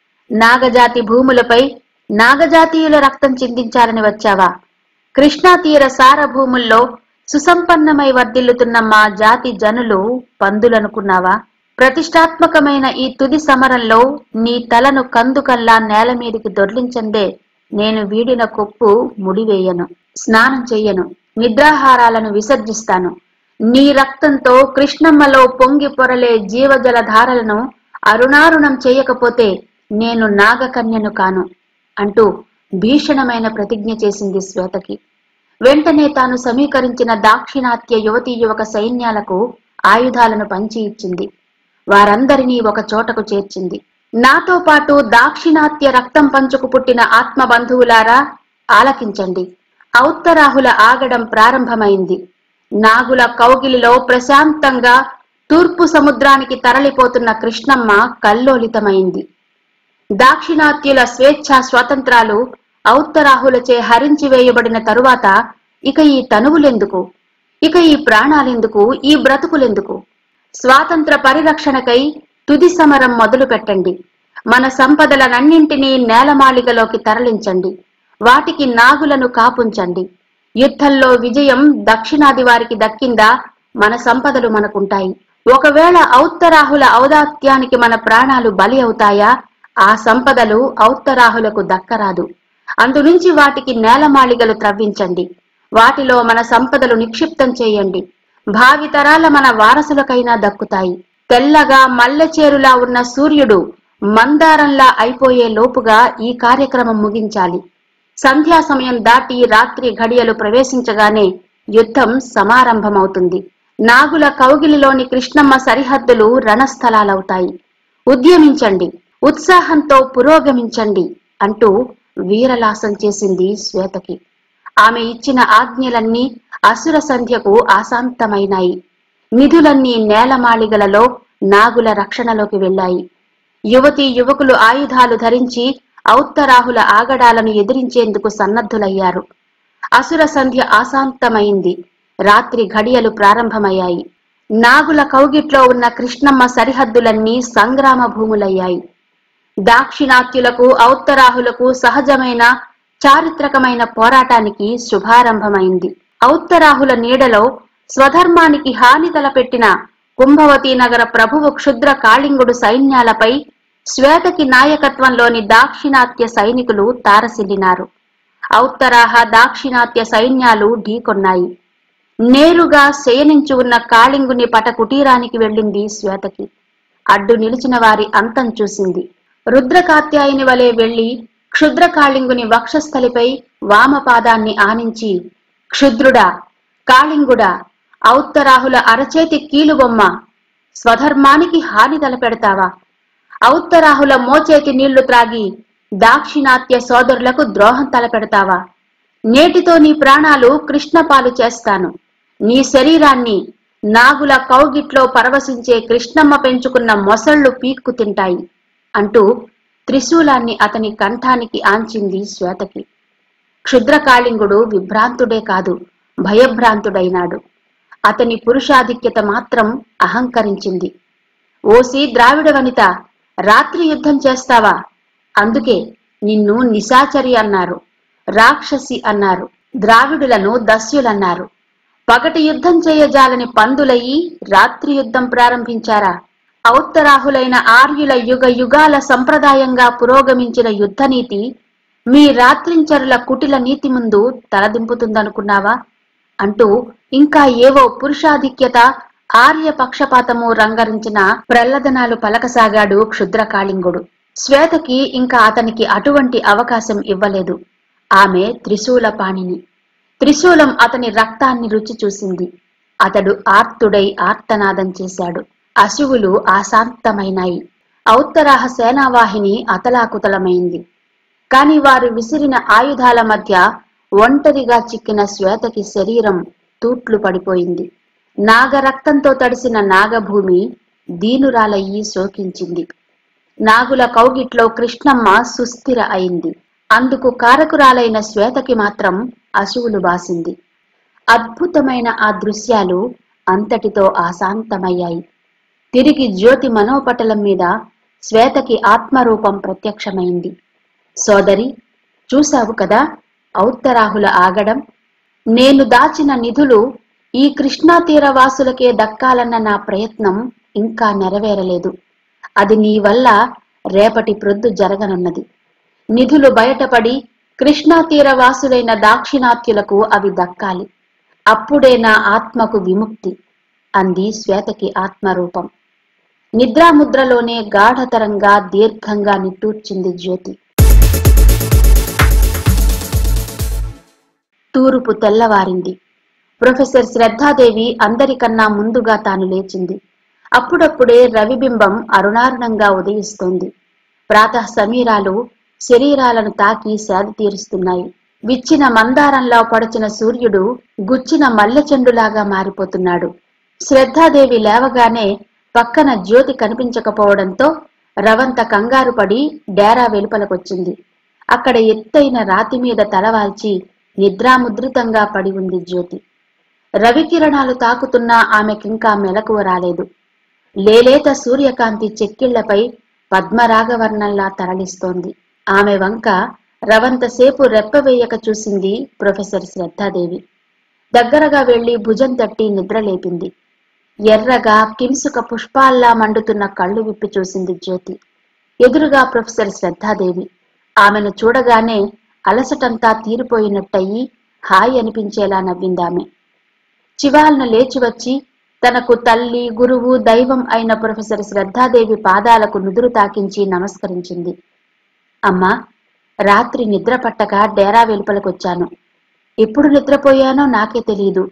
నాగజాతి భూములపై నాగజాతీయుల రక్తం చిందించాలని వచ్చావా? కృష్ణా తీర సారభూముల్లో సుసంపన్నమై వర్ధిల్లుతున్న మా జాతి జనులు పందులనుకున్నావా? ప్రతిష్టాత్మకమైన ఈ తుది సమరంలో నీ తలను కందుకల్లా నేల మీదికి దొర్లించందే నేను వీడిన కొప్పు ముడివేయను, స్నానం చెయ్యను, నిద్రాహారాలను విసర్జిస్తాను. నీ రక్తంతో కృష్ణమ్మలో పొంగి పొరలే జీవజల ధారలను అరుణారుణం చేయకపోతే నేను నాగకన్యను కాను అంటూ భీషణమైన ప్రతిజ్ఞ చేసింది శ్వేతకి. వెంటనే తాను సమీకరించిన దాక్షిణాత్య యువతీ యువక సైన్యాలకు ఆయుధాలను పంచి ఇచ్చింది. వారందరినీ ఒక చోటకు చేర్చింది. నాతో పాటు దాక్షిణాత్య రక్తం పంచుకు పుట్టిన ఆత్మబంధువులారా, ఆలకించండి. ఔత్తరాహుల ఆగడం ప్రారంభమైంది. నాగుల కౌగిలిలో ప్రశాంతంగా తూర్పు సముద్రానికి తరలిపోతున్న కృష్ణమ్మ కల్లోలితమైంది. దాక్షిణాత్యుల స్వేచ్ఛా స్వాతంత్రాలు ఔత్తరాహులచే హరించి వేయబడిన తరువాత ఇక ఈ తనువులెందుకు, ఇక ఈ ప్రాణాలెందుకు, ఈ బ్రతుకులెందుకు? స్వాతంత్ర పరిరక్షణకై తుది సమరం మొదలు పెట్టండి. మన సంపదలనన్నింటినీ నేలమాళిగలోకి తరలించండి. వాటికి నాగులను కాపుంచండి. యుద్ధంలో విజయం దక్షిణాది వారికి దక్కిందా, మన సంపదలు మనకుంటాయి. ఒకవేళ ఔత్తరాహుల ఔదాత్యానికి మన ప్రాణాలు బలి అవుతాయా, ఆ సంపదలు ఔత్తరాహులకు దక్కరాదు. అందునుంచి వాటికి నేలమాళిగలు త్రవ్వించండి. వాటిలో మన సంపదలు నిక్షిప్తం చేయండి. భావితరాల మన వారసులకైనా దక్కుతాయి. తెల్లగా మల్లెచేరులా ఉన్న సూర్యుడు మందారంలా అయిపోయే లోపుగా ఈ కార్యక్రమం ముగించాలి. సంధ్యా సమయం దాటి రాత్రి ఘడియలు ప్రవేశించగానే యుద్ధం సమారంభమవుతుంది. నాగుల కౌగిలిలోని కృష్ణమ్మ సరిహద్దులు రణస్థలాలవుతాయి. ఉద్యమించండి, ఉత్సాహంతో పురోగమించండి అంటూ వీరలాసం చేసింది శ్వేతకి. ఆమె ఇచ్చిన ఆజ్ఞలన్నీ అసుర సంధ్యకు ఆశాంతమైనాయి. నిధులన్నీ నేలమాళిగలలో నాగుల రక్షణలోకి వెళ్లాయి. యువతీ యువకులు ఆయుధాలు ధరించి ఔత్తరాహుల ఆగడాలను ఎదిరించేందుకు సన్నద్ధులయ్యారు. అసుర సంధ్య ఆశాంతమైంది. రాత్రి ఘడియలు ప్రారంభమయ్యాయి. నాగుల కౌగిట్లో ఉన్న కృష్ణమ్మ సరిహద్దులన్నీ సంగ్రామ భూములయ్యాయి. దాక్షిణాత్యులకు ఔత్తరాహులకు సహజమైన చారిత్రకమైన పోరాటానికి శుభారంభమైంది. ఔత్తరాహుల నీడలో స్వధర్మానికి హాని తలపెట్టిన కుంభవతీ నగర ప్రభువు క్షుద్ర కాళింగుడు సైన్యాలపై శ్వేతకి నాయకత్వంలోని దాక్షిణాత్య సైనికులు తారసిల్లినారు. ఔత్తరాహ దాక్షిణాత్య సైన్యాలు ఢీకొన్నాయి. నేరుగా శయనించి ఉన్న కాళింగుని పట కుటీరానికి వెళ్ళింది శ్వేతకి. అడ్డు నిలిచిన వారి అంతం చూసింది. రుద్రకాత్యాయని వలె వెళ్లి క్షుద్ర కాళింగుని వక్షస్థలిపై వామపాదాన్ని ఆనించి, క్షుద్రుడా, కాళింగుడా, ఔత్తరాహుల అరచేతి కీలుబొమ్మ, స్వధర్మానికి హాని తలపెడతావా? ఔత్తరాహుల మోచేతి నీళ్లు త్రాగి దాక్షిణాత్య సోదరులకు ద్రోహం తలపెడతావా? నేటితో నీ ప్రాణాలు కృష్ణపాలు చేస్తాను. నీ శరీరాన్ని నాగుల కౌగిట్లో పరవశించే కృష్ణమ్మ పెంచుకున్న మొసళ్లు పీక్కు తింటాయి అంటూ త్రిశూలాన్ని అతని కంఠానికి ఆంచింది శ్వేతకి. క్షుద్రకాళింగుడు విభ్రాంతుడే కాదు, భయభ్రాంతుడైనాడు. అతని పురుషాధిక్యత మాత్రం అహంకరించింది. ఓసి ద్రావిడ వనిత, రాత్రి యుద్ధం చేస్తావా? అందుకే నిన్ను నిశాచరి అన్నారు, రాక్షసి అన్నారు, ద్రావిడులను దస్యులన్నారు. పగటి యుద్ధం చేయజాలని పందులయ్యి రాత్రి యుద్ధం ప్రారంభించారా? ఔత్తరాహులైన ఆర్యుల యుగ యుగాల సంప్రదాయంగా పురోగమించిన యుద్ధనీతి మీ రాత్రించరుల కుటిల నీతి ముందు తలదింపుతుందనుకున్నావా? అంటూ ఇంకా ఏవో పురుషాధిక్యత, ఆర్య పక్షపాతము రంగరించిన ప్రల్లదనాలు పలకసాగాడు క్షుద్రకాళింగుడు. శ్వేతకి ఇంకా అతనికి అటువంటి అవకాశం ఇవ్వలేదు. ఆమె త్రిశూల పాణిని. త్రిశూలం అతని రక్తాన్ని రుచి చూసింది. అతడు ఆర్తుడై ఆర్తనాదం చేశాడు. అశువులు ఆశాంతమైనాయి. ఔత్తరాహ సేనావాహిని అతలాకుతలమైంది. కాని వారు విసిరిన ఆయుధాల మధ్య ఒంటరిగా చిక్కిన శ్వేతకి శరీరం తూట్లు పడిపోయింది. నాగరక్తంతో తడిసిన నాగభూమి దీనురాలయ్యి శోకించింది. నాగుల కౌగిట్లో కృష్ణమ్మ సుస్థిర అయింది. అందుకు కారకురాలైన శ్వేతకి మాత్రం అశువులు బాసింది. అద్భుతమైన ఆ దృశ్యాలు అంతటితో ఆశాంతమయ్యాయి. తిరిగి జ్యోతి మనోపటలం మీద శ్వేతకి ఆత్మరూపం ప్రత్యక్షమైంది. సోదరి, చూశావు కదా ఔత్తరాహుల ఆగడం. నేను దాచిన నిధులు ఈ కృష్ణా తీరవాసులకే దక్కాలన్న నా ప్రయత్నం ఇంకా నెరవేరలేదు. అది నీ వల్ల రేపటి ప్రొద్దు జరగనున్నది. నిధులు బయటపడి కృష్ణా తీరవాసులైన దాక్షిణాత్యులకు అవి దక్కాలి. అప్పుడే నా ఆత్మకు విముక్తి అంది శ్వేతకి ఆత్మరూపం. నిద్రాముద్రలోనే గాఢతరంగా దీర్ఘంగా నిట్టూర్చింది జ్యోతి. తూరుపు తెల్లవారింది. ప్రొఫెసర్ శ్రద్ధాదేవి అందరికన్నా ముందుగా తాను లేచింది. అప్పుడప్పుడే రవిబింబం అరుణారుణంగా ఉదయిస్తోంది. ప్రాతః సమీరాలు శరీరాలను తాకి సేద తీరుస్తున్నాయి. విచ్చిన మందారంలా పడచిన సూర్యుడు గుచ్చిన మల్లెచెండులాగా మారిపోతున్నాడు. శ్రద్ధాదేవి లేవగానే పక్కన జ్యోతి కనిపించకపోవడంతో రవంత కంగారు పడి డేరా వెలుపలకొచ్చింది. అక్కడ ఎత్తైన రాతి మీద తలవాల్చి నిద్రాముద్రితంగా పడి ఉంది జ్యోతి. రవికిరణాలు తాకుతున్నా ఆమెకింకా మెలకువ రాలేదు. లేలేత సూర్యకాంతి చెక్కిళ్లపై పద్మరాగవర్ణంలా తరలిస్తోంది. ఆమె వంక రవంతసేపు రెప్పవేయక చూసింది ప్రొఫెసర్ శ్రద్ధాదేవి. దగ్గరగా వెళ్లి భుజం తట్టి నిద్రలేపింది. ఎర్రగా కింసుక పుష్పాల్లా మండుతున్న కళ్ళు విప్పి చూసింది జ్యోతి. ఎదురుగా ప్రొఫెసర్ శ్రద్ధాదేవి. ఆమెను చూడగానే అలసటంతా తీరిపోయినట్టయి హాయి అనిపించేలా నవ్విందామె. చివాల్న లేచి వచ్చి తనకు తల్లి, గురువు, దైవం అయిన ప్రొఫెసర్ శ్రద్ధాదేవి పాదాలకు నుదురు తాకించి నమస్కరించింది. అమ్మా, రాత్రి నిద్ర పట్టక డేరా వెలుపలకొచ్చాను. ఎప్పుడు నిద్రపోయానో నాకే తెలియదు.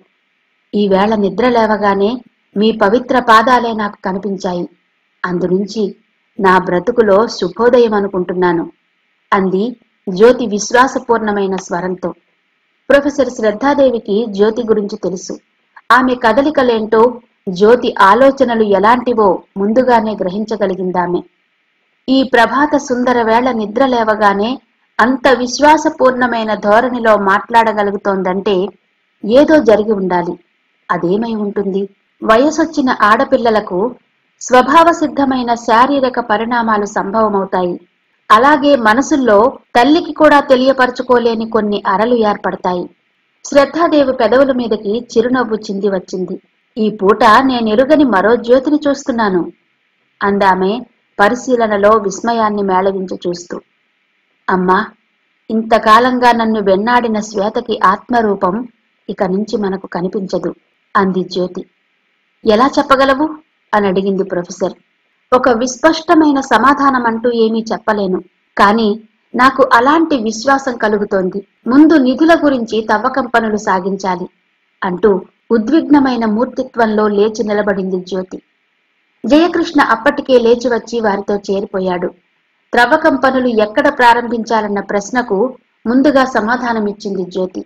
ఈవేళ నిద్ర లేవగానే మీ పవిత్ర పాదాలే నాకు కనిపించాయి. అందునుంచి నా బ్రతుకులో శుభోదయం అనుకుంటున్నాను అంది జ్యోతి విశ్వాసపూర్ణమైన స్వరంతో. ప్రొఫెసర్ శ్రద్ధాదేవికి జ్యోతి గురించి తెలుసు. ఆమె కదలికలేంటో, జ్యోతి ఆలోచనలు ఎలాంటివో ముందుగానే గ్రహించగలిగిందామె. ఈ ప్రభాత సుందర వేళ నిద్ర లేవగానే అంత విశ్వాసపూర్ణమైన ధోరణిలో మాట్లాడగలుగుతోందంటే ఏదో జరిగి ఉండాలి. అదేమై ఉంటుంది? వయసొచ్చిన ఆడపిల్లలకు స్వభావ సిద్ధమైన శారీరక పరిణామాలు సంభవమవుతాయి. అలాగే మనసుల్లో తల్లికి కూడా తెలియపరచుకోలేని కొన్ని అరలు ఏర్పడతాయి. శ్రద్ధాదేవి పెదవుల మీదకి చిరునవ్వు చింది వచ్చింది. ఈ పూట నేనెరుగని మరో జ్యోతిని చూస్తున్నాను అందామె పరిశీలనలో విస్మయాన్ని మేళవించి చూస్తూ. అమ్మా, ఇంతకాలంగా నన్ను వెన్నాడిన శ్వేతకి ఆత్మరూపం ఇక నుంచి మనకు కనిపించదు అంది జ్యోతి. ఎలా చెప్పగలవు అని అడిగింది ప్రొఫెసర్. ఒక విస్పష్టమైన సమాధానం అంటూ ఏమీ చెప్పలేను, కానీ నాకు అలాంటి విశ్వాసం కలుగుతోంది. ముందు నిధుల గురించి తవ్వకం పనులు సాగించాలి అంటూ ఉద్విగ్నమైన మూర్తిత్వంలో లేచి నిలబడింది జ్యోతి. జయకృష్ణ అప్పటికే లేచి వచ్చి వారితో చేరిపోయాడు. త్రవ్వకం పనులు ఎక్కడ ప్రారంభించాలన్న ప్రశ్నకు ముందుగా సమాధానమిచ్చింది జ్యోతి.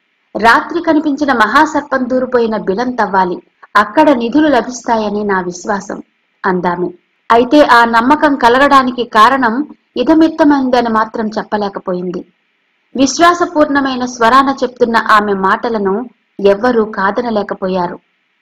రాత్రి కనిపించిన మహాసర్పం దూరిపోయిన బిలం తవ్వాలి, అక్కడ నిధులు లభిస్తాయని నా విశ్వాసం అందామె. అయితే ఆ నమ్మకం కలగడానికి కారణం ఇదమిత్తమైందని మాత్రం చెప్పలేకపోయింది. విశ్వాసపూర్ణమైన స్వరాన చెప్తున్న ఆమె మాటలను ఎవ్వరూ కాదనలేకపోయారు.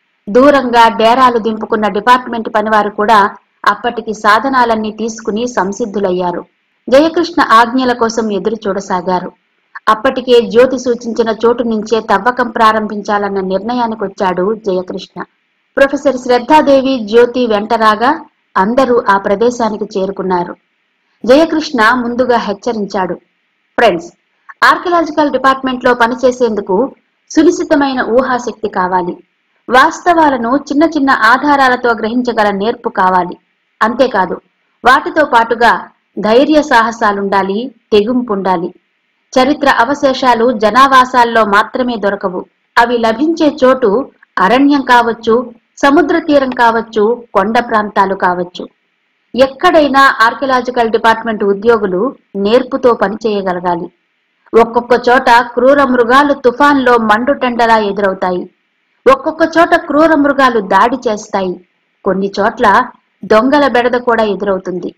దూరంగా డేరాలు దింపుకున్న డిపార్ట్మెంట్ పనివారు కూడా అప్పటికి సాధనాలన్నీ తీసుకుని సంసిద్ధులయ్యారు. జయకృష్ణ ఆజ్ఞల కోసం ఎదురు చూడసాగారు. అప్పటికే జ్యోతి సూచించిన చోటు నుంచే తవ్వకం ప్రారంభించాలన్న నిర్ణయానికొచ్చాడు జయకృష్ణ. ప్రొఫెసర్ శ్రద్ధాదేవి, జ్యోతి వెంటరాగా అందరూ ఆ ప్రదేశానికి చేరుకున్నారు. జయకృష్ణ ముందుగా హెచ్చరించాడు. ఫ్రెండ్స్, ఆర్కియలాజికల్ డిపార్ట్మెంట్ లో పనిచేసేందుకు సునిశ్చితమైన ఊహాశక్తి కావాలి. వాస్తవాలను చిన్న చిన్న ఆధారాలతో గ్రహించగల నేర్పు కావాలి. అంతేకాదు, వాటితో పాటుగా ధైర్య సాహసాలుండాలి, తెగింపుండాలి. చరిత్ర అవశేషాలు జనావాసాల్లో మాత్రమే దొరకవు. అవి లభించే చోటు అరణ్యం కావచ్చు, సముద్ర తీరం కావచ్చు, కొండ ప్రాంతాలు కావచ్చు. ఎక్కడైనా ఆర్కియలాజికల్ డిపార్ట్మెంట్ ఉద్యోగులు నేర్పుతో పనిచేయగలగాలి. ఒక్కొక్క చోట క్రూర మృగాలు తుఫాన్లో మండుటెండలా ఎదురవుతాయి. ఒక్కొక్క చోట క్రూర మృగాలు దాడి చేస్తాయి. కొన్ని చోట్ల దొంగల బెడద కూడా ఎదురవుతుంది.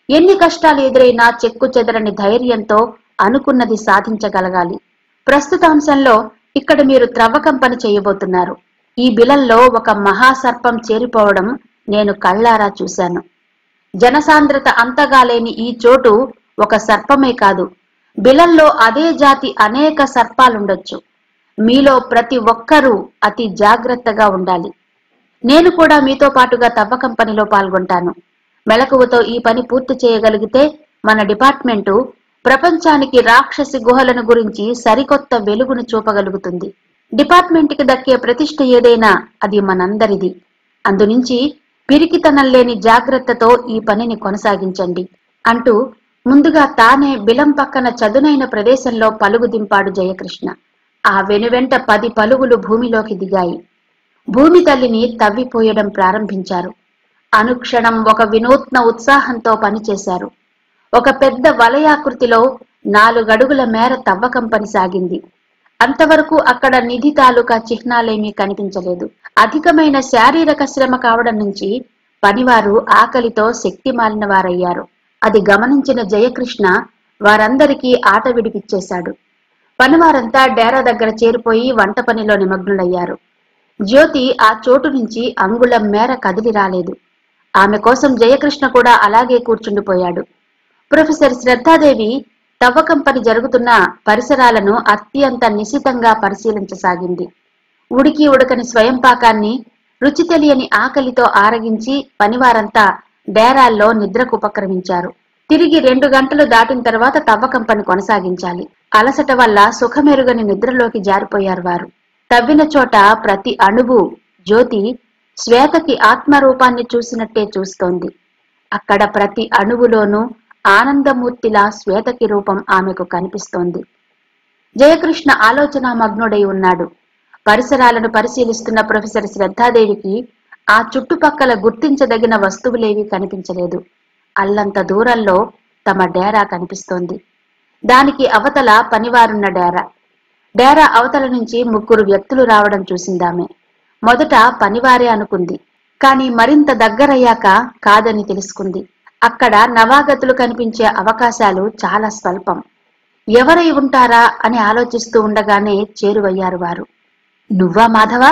ఎన్ని కష్టాలు ఎదురైనా చెక్కు చెదరని ధైర్యంతో అనుకున్నది సాధించగలగాలి. ప్రస్తుతాంశంలో ఇక్కడ మీరు త్రవ్వకం పని చేయబోతున్నారు. ఈ బిలంలో ఒక మహాసర్పం చేరిపోవడం నేను కళ్ళారా చూశాను. జనసాంద్రత అంతగా లేని ఈ చోటు ఒక సర్పమే కాదు, బిలంలో అదే జాతి అనేక సర్పాలుండొచ్చు. మీలో ప్రతి ఒక్కరూ అతి జాగ్రత్తగా ఉండాలి. నేను కూడా మీతో పాటుగా తవ్వకం పనిలో పాల్గొంటాను. మెలకువతో ఈ పని పూర్తి చేయగలిగితే మన డిపార్ట్మెంటు ప్రపంచానికి రాక్షసి గుహలను గురించి సరికొత్త వెలుగును చూపగలుగుతుంది. డిపార్ట్మెంట్కి దక్కే ప్రతిష్ఠ ఏదైనా అది మనందరిది. అందునుంచి పిరికితనం లేని జాగ్రత్తతో ఈ పనిని కొనసాగించండి అంటూ ముందుగా తానే బిలం పక్కన చదునైన ప్రదేశంలో పలుగు దింపాడు జయకృష్ణ. ఆ వెనువెంట పది పలుగులు భూమిలోకి దిగాయి. భూమి తల్లిని తవ్విపోయడం ప్రారంభించారు. అనుక్షణం ఒక వినూత్న ఉత్సాహంతో పనిచేశారు. ఒక పెద్ద వలయాకృతిలో నాలుగడుగుల మేర తవ్వకం పని సాగింది. అంతవరకు అక్కడ నిధి తాలూకా చిహ్నాలేమీ కనిపించలేదు. అధికమైన శారీరక శ్రమ కావడం నుంచి పనివారు ఆకలితో శక్తి మాలిన వారయ్యారు. అది గమనించిన జయకృష్ణ వారందరికీ ఆట విడిపిచ్చేశాడు. పనివారంతా డేరా దగ్గర చేరిపోయి వంట పనిలో నిమగ్నులయ్యారు. జ్యోతి ఆ చోటు నుంచి అంగుళం మేర కదిలి రాలేదు. ఆమె కోసం జయకృష్ణ కూడా అలాగే కూర్చుండిపోయాడు. ప్రొఫెసర్ శ్రద్ధాదేవి తవ్వకం పని జరుగుతున్న పరిసరాలను అత్యంత నిశితంగా పరిశీలించసాగింది. ఉడికి ఉడకని స్వయం పాకాన్ని రుచి తెలియని ఆకలితో ఆరగించి పనివారంతా డేరాల్లో నిద్రకు ఉపక్రమించారు. తిరిగి రెండు గంటలు దాటిన తర్వాత తవ్వకం పని కొనసాగించాలి. అలసట వల్ల సుఖమెరుగని నిద్రలోకి జారిపోయారు వారు. తవ్విన చోట ప్రతి అణువు జ్యోతి శ్వేతకి ఆత్మరూపాన్ని చూసినట్టే చూస్తోంది. అక్కడ ప్రతి అణువులోనూ ఆనందమూర్తిలా శ్వేతకి రూపం ఆమెకు కనిపిస్తోంది. జయకృష్ణ ఆలోచన మగ్నుడై ఉన్నాడు. పరిసరాలను పరిశీలిస్తున్న ప్రొఫెసర్ శ్రద్ధాదేవికి ఆ చుట్టుపక్కల గుర్తించదగిన వస్తువులేవీ కనిపించలేదు. అల్లంత దూరంలో తమ డేరా కనిపిస్తోంది. దానికి అవతల పనివారున్న డేరా. డేరా అవతల నుంచి ముగ్గురు వ్యక్తులు రావడం చూసిందామె. మొదట పనివారే అనుకుంది. కాని మరింత దగ్గరయ్యాక కాదని తెలుసుకుంది. అక్కడ నవాగతులు కనిపించే అవకాశాలు చాలా స్వల్పం. ఎవరై ఉంటారా అని ఆలోచిస్తూ ఉండగానే చేరువయ్యారు వారు. నువ్వా మాధవా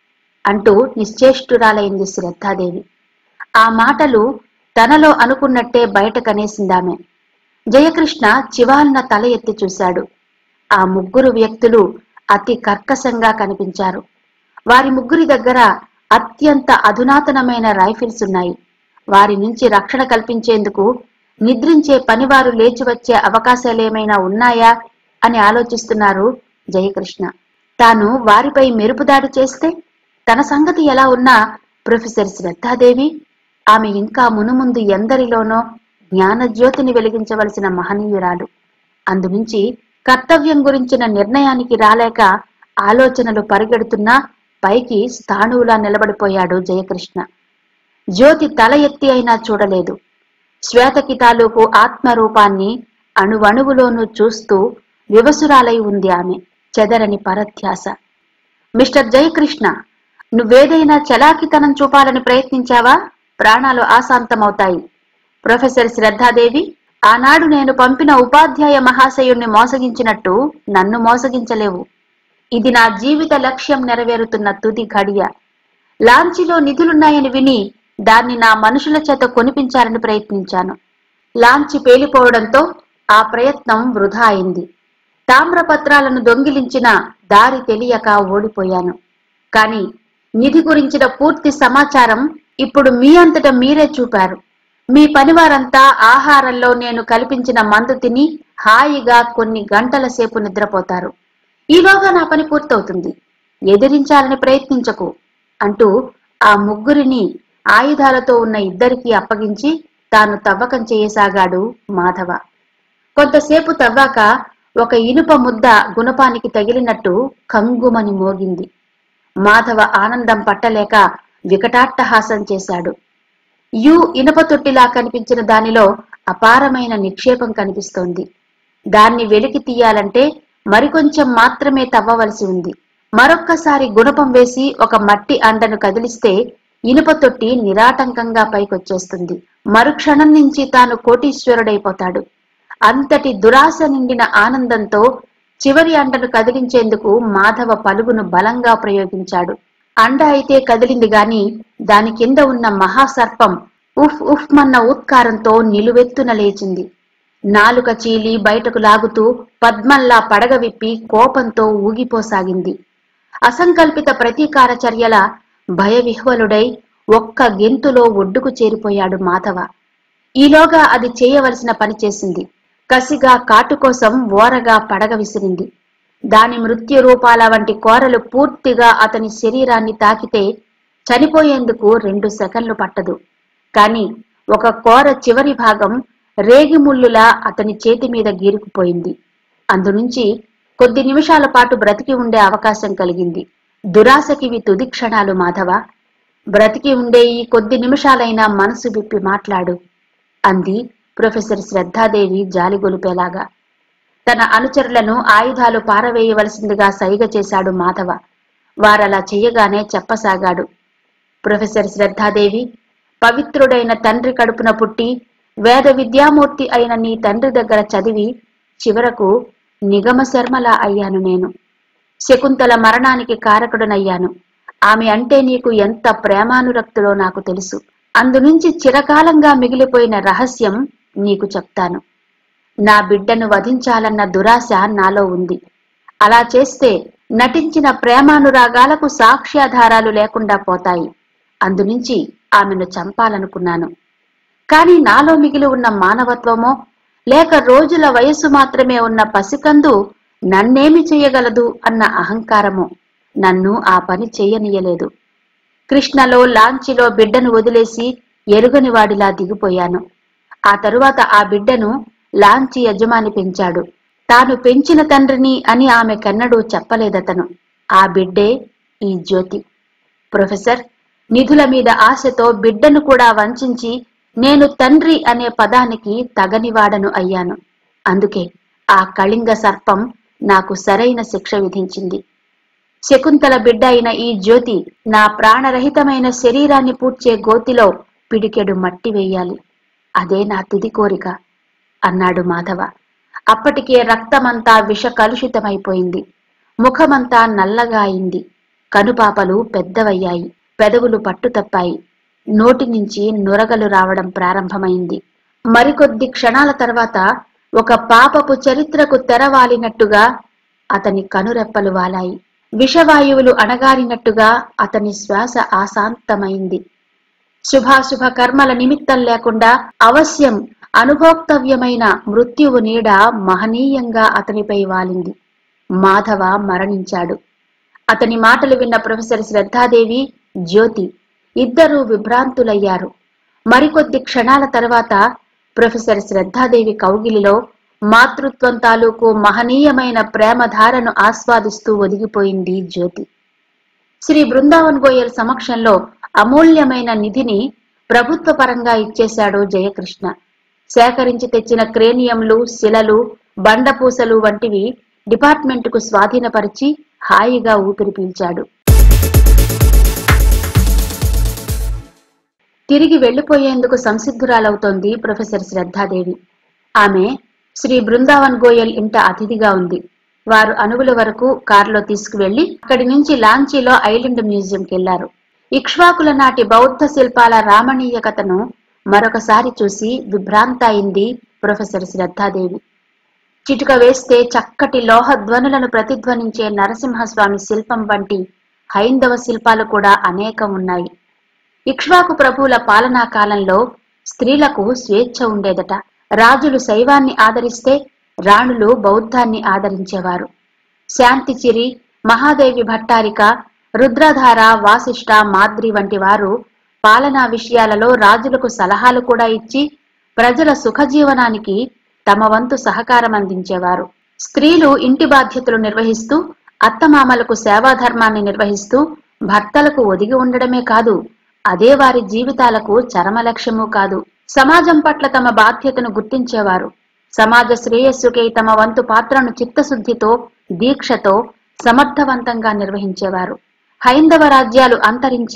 అంటూ నిశ్చేష్టురాలైంది శ్రద్ధాదేవి. ఆ మాటలు తనలో అనుకున్నట్టే బయట కనేసిందామె. జయకృష్ణ చివాలన తల ఎత్తి చూశాడు. ఆ ముగ్గురు వ్యక్తులు అతి కర్కశంగా కనిపించారు. వారి ముగ్గురి దగ్గర అత్యంత అధునాతనమైన రైఫిల్స్ ఉన్నాయి. వారి నుంచి రక్షణ కల్పించేందుకు నిద్రించే పనివారు లేచి వచ్చే అవకాశాలేమైనా ఉన్నాయా అని ఆలోచిస్తున్నారు జయకృష్ణ. తాను వారిపై మెరుపుదాడి చేస్తే తన సంగతి ఎలా ఉన్నా ప్రొఫెసర్ శ్రద్ధాదేవి ఆమె ఇంకా మునుముందు ఎందరిలోనో జ్ఞానజ్యోతిని వెలిగించవలసిన మహనీయురాలు. అందునుంచి కర్తవ్యం గురించిన నిర్ణయానికి రాలేక ఆలోచనలు పరిగెడుతున్నా పైకి స్థాణువులా నిలబడిపోయాడు జయకృష్ణ. జ్యోతి తల ఎత్తి అయినా చూడలేదు. శ్వేతకి తాలూకు ఆత్మరూపాన్ని అణువణువులోనూ చూస్తూ వివసురాలై ఉంది ఆమె. చెదరని పరధ్యాస. మిస్టర్ జయకృష్ణ, నువ్వేదైనా చలాకితనం చూపాలని ప్రయత్నించావా? ప్రాణాలు ఆశాంతమవుతాయి. ప్రొఫెసర్ శ్రద్ధాదేవి, ఆనాడు నేను పంపిన ఉపాధ్యాయ మహాశయుణ్ణి మోసగించినట్టు నన్ను మోసగించలేవు. ఇది నా జీవిత లక్ష్యం నెరవేరుతున్న తుది ఘడియ. లాంచీలో నిధులున్నాయని విని దాన్ని నా మనుషుల చేత కొనిపించాలని ప్రయత్నించాను. లాంచి పేలిపోవడంతో ఆ ప్రయత్నం వృధా అయింది. తామ్రపత్రాలను దొంగిలించిన దారి తెలియక ఓడిపోయాను. కాని నిధి గురించిన పూర్తి సమాచారం ఇప్పుడు మీ అంతట మీరే చూపారు. మీ పనివారంతా ఆహారంలో నేను కల్పించిన మందు తిని హాయిగా కొన్ని గంటల సేపు నిద్రపోతారు. ఈలోగా నా పని పూర్తవుతుంది. ఎదిరించాలని ప్రయత్నించకు అంటూ ఆ ముగ్గురిని ఆయుధాలతో ఉన్న ఇద్దరికీ అప్పగించి తాను తవ్వకం చేయసాగాడు మాధవ. కొంతసేపు తవ్వాక ఒక ఇనుప ముద్ద గుణపానికి తగిలినట్టు కంగుమని మోగింది. మాధవ ఆనందం పట్టలేక వికటాట్టహాసం చేశాడు. యు ఇనుప తొట్టిలా కనిపించిన దానిలో అపారమైన నిక్షేపం కనిపిస్తోంది. దాన్ని వెలికి తీయాలంటే మరికొంచెం మాత్రమే తవ్వవలసి ఉంది. మరొక్కసారి గుణపం వేసి ఒక మట్టి అండను కదిలిస్తే ఇనుప తొట్టి నిరాటంకంగా పైకొచ్చేస్తుంది. మరుక్షణం నుంచి తాను కోటీశ్వరుడైపోతాడు. అంతటి దురాశ నిండిన ఆనందంతో చివరి అండను కదిలించేందుకు మాధవ పలుగును బలంగా ప్రయోగించాడు. అండ అయితే కదిలింది గాని దాని కింద ఉన్న మహాసర్పం ఉఫ్ ఉఫ్ మన్న ఉత్కారంతో నిలువెత్తున లేచింది. నాలుక చీలి బయటకు లాగుతూ పద్మల్లా పడగ విప్పి కోపంతో ఊగిపోసాగింది. అసంకల్పిత ప్రతీకార చర్యల భయవిహ్వలుడై ఒక్క గెంతులో ఒడ్డుకు చేరిపోయాడు మాధవ. ఈలోగా అది చేయవలసిన పని చేసింది. కసిగా కాటు కోసం ఓరగా పడగ విసిరింది. దాని మృత్యు రూపాల వంటి కోరలు పూర్తిగా అతని శరీరాన్ని తాకితే చనిపోయేందుకు రెండు సెకన్లు పట్టదు. కాని ఒక కోర చివరి భాగం రేగిముళ్ళులా అతని చేతి మీద గీరుకుపోయింది. అందునుంచి కొద్ది నిమిషాల పాటు బ్రతికి ఉండే అవకాశం కలిగింది. దురాశకివి తుది క్షణాలు మాధవ. బ్రతికి ఉండే ఈ కొద్ది నిమిషాలైనా మనసు విప్పి మాట్లాడు అంది ప్రొఫెసర్ శ్రద్ధాదేవి జాలిగొలిపేలాగా. తన అనుచరులను ఆయుధాలు పారవేయవలసిందిగా సైగ చేశాడు మాధవ. వారలా చెయ్యగానే చెప్పసాగాడు. ప్రొఫెసర్ శ్రద్ధాదేవి, పవిత్రుడైన తండ్రి కడుపున పుట్టి వేద విద్యామూర్తి అయిన నీ తండ్రి దగ్గర చదివి చివరకు నిగమ శర్మలా అయ్యాను నేను. శకుంతల మరణానికి కారకుడనయ్యాను. ఆమె అంటే నీకు ఎంత ప్రేమానురక్తులో నాకు తెలుసు. అందునుంచి చిరకాలంగా మిగిలిపోయిన రహస్యం నీకు చెప్తాను. నా బిడ్డను వధించాలన్న దురాశ నాలో ఉంది. అలా చేస్తే నటించిన ప్రేమానురాగాలకు సాక్ష్యాధారాలు లేకుండా పోతాయి. అందునుంచి ఆమెను చంపాలనుకున్నాను. కాని నాలో మిగిలి ఉన్న మానవత్వమో లేక రోజుల వయస్సు మాత్రమే ఉన్న పసికందు నన్నేమి చెయ్యగలదు అన్న అహంకారమో నన్ను ఆ పని చెయ్యనీయలేదు. కృష్ణలో లాంచిలో బిడ్డను వదిలేసి ఎరుగని వాడిలా దిగిపోయాను. ఆ తరువాత ఆ బిడ్డను లాంచి యజమాని పెంచాడు. తాను పెంచిన తండ్రిని అని ఆమె కన్నడూ చెప్పలేదతను. ఆ బిడ్డే ఈ జ్యోతి. ప్రొఫెసర్, నిధుల మీద ఆశతో బిడ్డను కూడా వంచించి నేను తండ్రి అనే పదానికి తగనివాడను అయ్యాను. అందుకే ఆ కళింగ సర్పం నాకు సరైన శిక్ష విధించింది. శకుంతల బిడ్డ అయిన ఈ జ్యోతి నా ప్రాణరహితమైన శరీరాన్ని పూడ్చే గోతిలో పిడికెడు మట్టి వేయాలి. అదే నా తుది కోరిక అన్నాడు మాధవ. అప్పటికే రక్తమంతా విష కలుషితమైపోయింది. ముఖమంతా నల్లగా అయింది. కనుపాపలు పెద్దవయ్యాయి. పెదవులు పట్టుతప్పాయి. నోటి నుంచి నురగలు రావడం ప్రారంభమైంది. మరికొద్ది క్షణాల తర్వాత ఒక పాపపు చరిత్రకు తెరవాలినట్టుగా అతని కనురెప్పలు వాలాయి. విషవాయువులు అణగారినట్టుగా అతని శ్వాస ఆశాంతమైంది. శుభాశుభ కర్మల నిమిత్తం లేకుండా అవశ్యం అనుభోక్తవ్యమైన మృత్యువు నీడ మహనీయంగా అతనిపై వాలింది. మాధవ మరణించాడు. అతని మాటలు విన్న ప్రొఫెసర్ శ్రద్ధాదేవి, జ్యోతి ఇద్దరూ విభ్రాంతులయ్యారు. మరికొద్ది క్షణాల తర్వాత ప్రొఫెసర్ శ్రద్ధాదేవి కౌగిలిలో మాతృత్వం తాలూకు మహనీయమైన ప్రేమధారను ఆస్వాదిస్తూ ఒదిగిపోయింది జ్యోతి. శ్రీ బృందావన్ గోయల్ సమక్షంలో అమూల్యమైన నిధిని ప్రభుత్వ పరంగా ఇచ్చేశాడు జయకృష్ణ. సేకరించి తెచ్చిన క్రేనియంలు, శిలలు, బండపూసలు వంటివి డిపార్ట్మెంటుకు స్వాధీనపరిచి హాయిగా ఊపిరి పీల్చాడు. తిరిగి వెళ్లిపోయేందుకు సంసిద్ధురాలవుతోంది ప్రొఫెసర్ శ్రద్ధాదేవి. ఆమె శ్రీ బృందావన్ గోయల్ ఇంట అతిథిగా ఉంది. వారు అనువుల వరకు కారులో తీసుకువెళ్లి అక్కడి నుంచి లాంచీలో ఐలాండ్ మ్యూజియంకి వెళ్లారు. ఇక్ష్వాకుల నాటి బౌద్ధ శిల్పాల రామణీయకతను మరొకసారి చూసి విభ్రాంత అయింది ప్రొఫెసర్ శ్రద్ధాదేవి. చిటుక వేస్తే చక్కటి లోహ ధ్వనులను ప్రతిధ్వనించే నరసింహస్వామి శిల్పం వంటి హైందవ శిల్పాలు కూడా అనేకం ఉన్నాయి. ఇక్ష్వాకు ప్రభువుల పాలనా కాలంలో స్త్రీలకు స్వేచ్ఛ ఉండేదట. రాజులు శైవాన్ని ఆదరిస్తే రాణులు బౌద్ధాన్ని ఆదరించేవారు. శాంతిచిరి, మహాదేవి భట్టారిక, రుద్రధార, వాసిష్ఠ, మాద్రి వంటి వారు పాలనా విషయాలలో రాజులకు సలహాలు కూడా ఇచ్చి ప్రజల సుఖజీవనానికి తమ వంతు సహకారం అందించేవారు. స్త్రీలు ఇంటి బాధ్యతలు నిర్వహిస్తూ అత్తమామలకు సేవాధర్మాన్ని నిర్వహిస్తూ భర్తలకు ఒదిగి ఉండడమే కాదు, అదే వారి జీవితాలకు చరమ లక్ష్యమూ కాదు. సమాజం పట్ల తమ బాధ్యతను గుర్తించేవారు. సమాజ శ్రేయస్సుకై తమ వంతు పాత్రను చిత్తశుద్ధితో, దీక్షతో సమర్థవంతంగా నిర్వహించేవారు. హైందవ రాజ్యాలు అంతరించి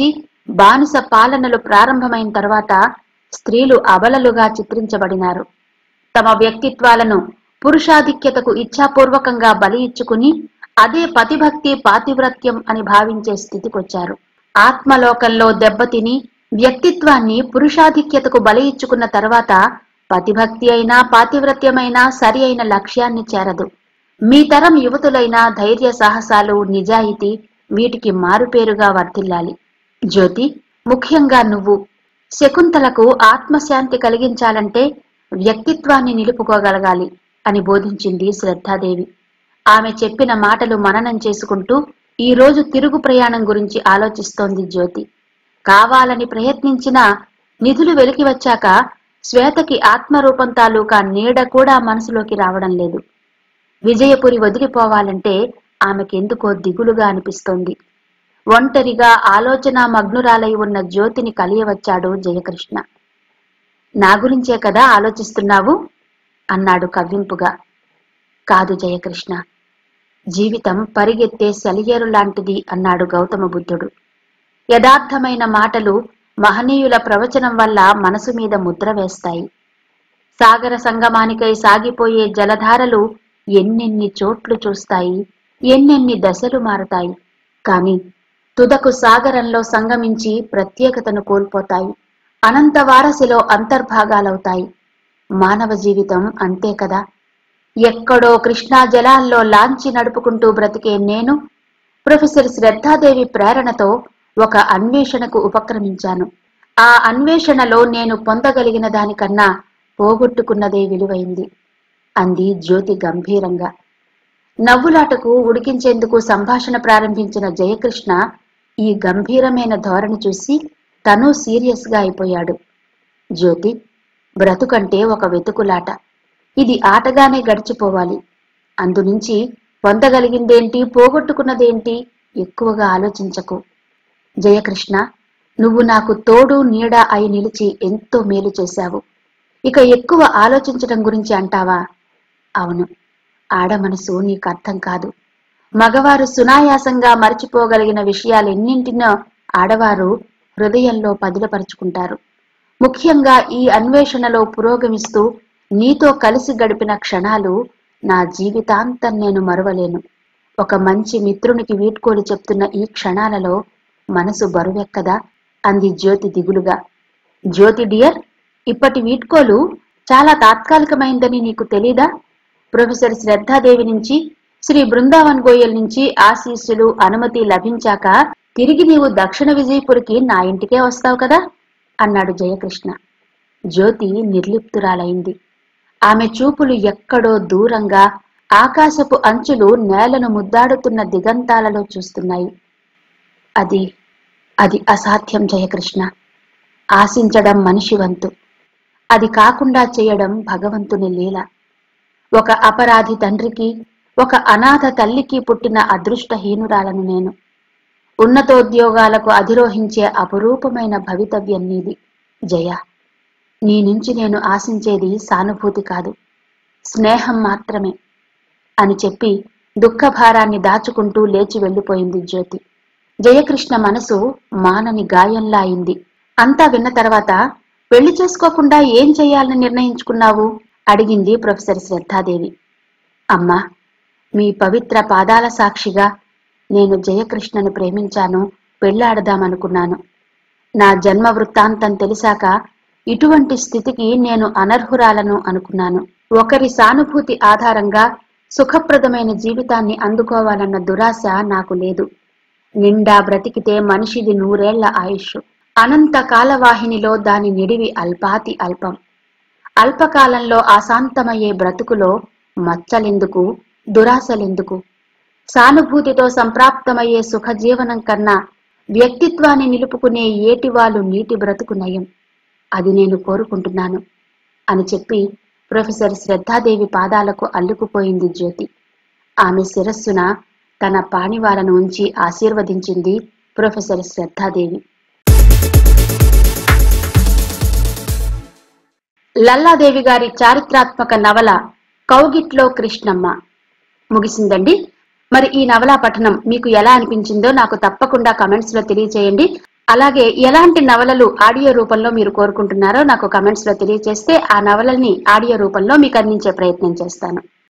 బానిస పాలనలు ప్రారంభమైన తర్వాత స్త్రీలు అబలలుగా చిత్రించబడినారు. తమ వ్యక్తిత్వాలను పురుషాధిక్యతకు ఇచ్ఛాపూర్వకంగా బలి ఇచ్చుకుని అదే పతిభక్తి పాతివ్రత్యం అని భావించే స్థితికొచ్చారు. ఆత్మలోకంలో దెబ్బతిని వ్యక్తిత్వాన్ని పురుషాధిక్యతకు బలి ఇచ్చుకున్న తర్వాత పతిభక్తి అయినా పాతివ్రత్యమైనా సరి అయిన లక్ష్యాన్ని చేరదు. మీ తరం యువతులైన ధైర్య సాహసాలు, నిజాయితీ వీటికి మారుపేరుగా వర్ధిల్లాలి. జ్యోతి, ముఖ్యంగా నువ్వు శకుంతలకు ఆత్మశాంతి కలిగించాలంటే వ్యక్తిత్వాన్ని నిలుపుకోగలగాలి అని బోధించింది శ్రద్ధాదేవి. ఆమె చెప్పిన మాటలు మననం చేసుకుంటూ ఈ రోజు తిరుగు ప్రయాణం గురించి ఆలోచిస్తోంది జ్యోతి. కావాలని ప్రయత్నించినా నిధులు వెలికి వచ్చాక శ్వేతకి ఆత్మరూపం తాలూకా నీడ కూడా మనసులోకి రావడం లేదు. విజయపురి వదిలిపోవాలంటే ఆమెకెందుకో దిగులుగా అనిపిస్తోంది. ఒంటరిగా ఆలోచన మగ్నురాలై ఉన్న జ్యోతిని కలియవచ్చాడు జయకృష్ణ. నా గురించే కదా ఆలోచిస్తున్నావు అన్నాడు కవ్వింపుగా. కాదు జయకృష్ణ, జీవితం పరిగెత్తే సెలయేరు లాంటిది అన్నాడు గౌతమ బుద్ధుడు. యథార్థమైన మాటలు మహనీయుల ప్రవచనం వల్ల మనసు మీద ముద్ర వేస్తాయి. సాగర సంగమానికై సాగిపోయే జలధారలు ఎన్నెన్ని చోట్లు చూస్తాయి, ఎన్నెన్ని దశలు మారతాయి. కాని తుదకు సాగరంలో సంగమించి ప్రత్యేకతను కోల్పోతాయి. అనంత వారసిలో అంతర్భాగాలవుతాయి. మానవ జీవితం అంతే కదా. ఎక్కడో కృష్ణా జలాల్లో లాంచి నడుపుకుంటూ బ్రతికే నేను ప్రొఫెసర్ శ్రద్ధాదేవి ప్రేరణతో ఒక అన్వేషణకు ఉపక్రమించాను. ఆ అన్వేషణలో నేను పొందగలిగిన దానికన్నా పోగొట్టుకున్నదే విలువైంది అంది జ్యోతి గంభీరంగా. నవ్వులాటకు ఉడికించేందుకు సంభాషణ ప్రారంభించిన జయకృష్ణ ఈ గంభీరమైన ధోరణి చూసి తను సీరియస్ గా అయిపోయాడు. జ్యోతి, బ్రతుకంటే ఒక వెతుకులాట. ఇది ఆటగానే గడిచిపోవాలి. అందునుంచి పొందగలిగిందేంటి, పోగొట్టుకున్నదేంటి ఎక్కువగా ఆలోచించకు. జయకృష్ణ, నువ్వు నాకు తోడు నీడ అయి నిలిచి ఎంతో మేలు చేశావు. ఇక ఎక్కువ ఆలోచించటం గురించి అంటావా? అవును, ఆడ మనసు నీకు అర్థం కాదు. మగవారు సునాయాసంగా మరచిపోగలిగిన విషయాలెన్నింటినో ఆడవారు హృదయంలో పదిలపరుచుకుంటారు. ముఖ్యంగా ఈ అన్వేషణలో పురోగమిస్తూ నీతో కలిసి గడిపిన క్షణాలు నా జీవితాంతం నేను మరువలేను. ఒక మంచి మిత్రునికి వీడ్కోలు చెప్తున్న ఈ క్షణాలలో మనసు బరువెక్కదా అంది జ్యోతి దిగులుగా. జ్యోతి డియర్, ఇప్పటి వీడ్కోలు చాలా తాత్కాలికమైందని నీకు తెలీదా? ప్రొఫెసర్ శ్రద్ధాదేవి నుంచి, శ్రీ బృందావన్ గోయల్ నుంచి ఆశీస్సులు, అనుమతి లభించాక తిరిగి నీవు దక్షిణ విజయపురికి నా ఇంటికే వస్తావు కదా అన్నాడు జయకృష్ణ. జ్యోతి నిర్లిప్తురాలైంది. ఆమె చూపులు ఎక్కడో దూరంగా ఆకాశపు అంచులు నేలను ముద్దాడుతున్న దిగంతాలలో చూస్తున్నాయి. అది అది అసాధ్యం జయకృష్ణ. ఆశించడం మనిషి వంతు, అది కాకుండా చేయడం భగవంతుని లీల. ఒక అపరాధి తండ్రికి, ఒక అనాథ తల్లికి పుట్టిన అదృష్టహీనురాలను నేను. ఉన్నతోద్యోగాలకు అధిరోహించే అపురూపమైన భవితవ్యం నీది జయ. నీ నుంచి నేను ఆశించేది సానుభూతి కాదు, స్నేహం మాత్రమే అని చెప్పి దుఃఖభారాన్ని దాచుకుంటూ లేచి వెళ్లిపోయింది జ్యోతి. జయకృష్ణ మనసు మానని గాయంలా అయింది. అంతా విన్న తర్వాత పెళ్లి చేసుకోకుండా ఏం చెయ్యాలని నిర్ణయించుకున్నావు అడిగింది ప్రొఫెసర్ శ్రద్ధాదేవి. అమ్మా, మీ పవిత్ర పాదాల సాక్షిగా నేను జయకృష్ణను ప్రేమించాను, పెళ్లాడదామనుకున్నాను. నా జన్మ వృత్తాంతం తెలిసాక ఇటువంటి స్థితికి నేను అనర్హురాలను అనుకున్నాను. ఒకరి సానుభూతి ఆధారంగా సుఖప్రదమైన జీవితాన్ని అందుకోవాలన్న దురాశ నాకు లేదు. నిండా బ్రతికితే మనిషిది నూరేళ్ల ఆయుష్. అనంత కాలవాహినిలో దాని నిడివి అల్పాతి అల్పం. అల్పకాలంలో అశాంతమయ్యే బ్రతుకులో మచ్చలెందుకు, దురాశలెందుకు? సానుభూతితో సంప్రాప్తమయ్యే సుఖజీవనం కన్నా వ్యక్తిత్వాన్ని నిలుపుకునే ఏటివాలు నీటి బ్రతుకు నయం. అది నేను కోరుకుంటున్నాను అని చెప్పి ప్రొఫెసర్ శ్రద్ధాదేవి పాదాలకు అల్లుకుపోయింది జ్యోతి. ఆమె శిరస్సున తన పాణివాలను ఉంచి ఆశీర్వదించింది ప్రొఫెసర్ శ్రద్ధాదేవి. లల్లాదేవి గారి చారిత్రాత్మక నవల కౌగిట్లో కృష్ణమ్మ ముగిసిందండి. మరి ఈ నవలా పఠనం మీకు ఎలా అనిపించిందో నాకు తప్పకుండా కమెంట్స్ లో తెలియచేయండి. అలాగే ఎలాంటి నవలలు ఆడియో రూపంలో మీరు కోరుకుంటున్నారో నాకు కమెంట్స్ లో తెలియజేస్తే ఆ నవలని ఆడియో రూపంలో మీకు అందించే ప్రయత్నం చేస్తాను.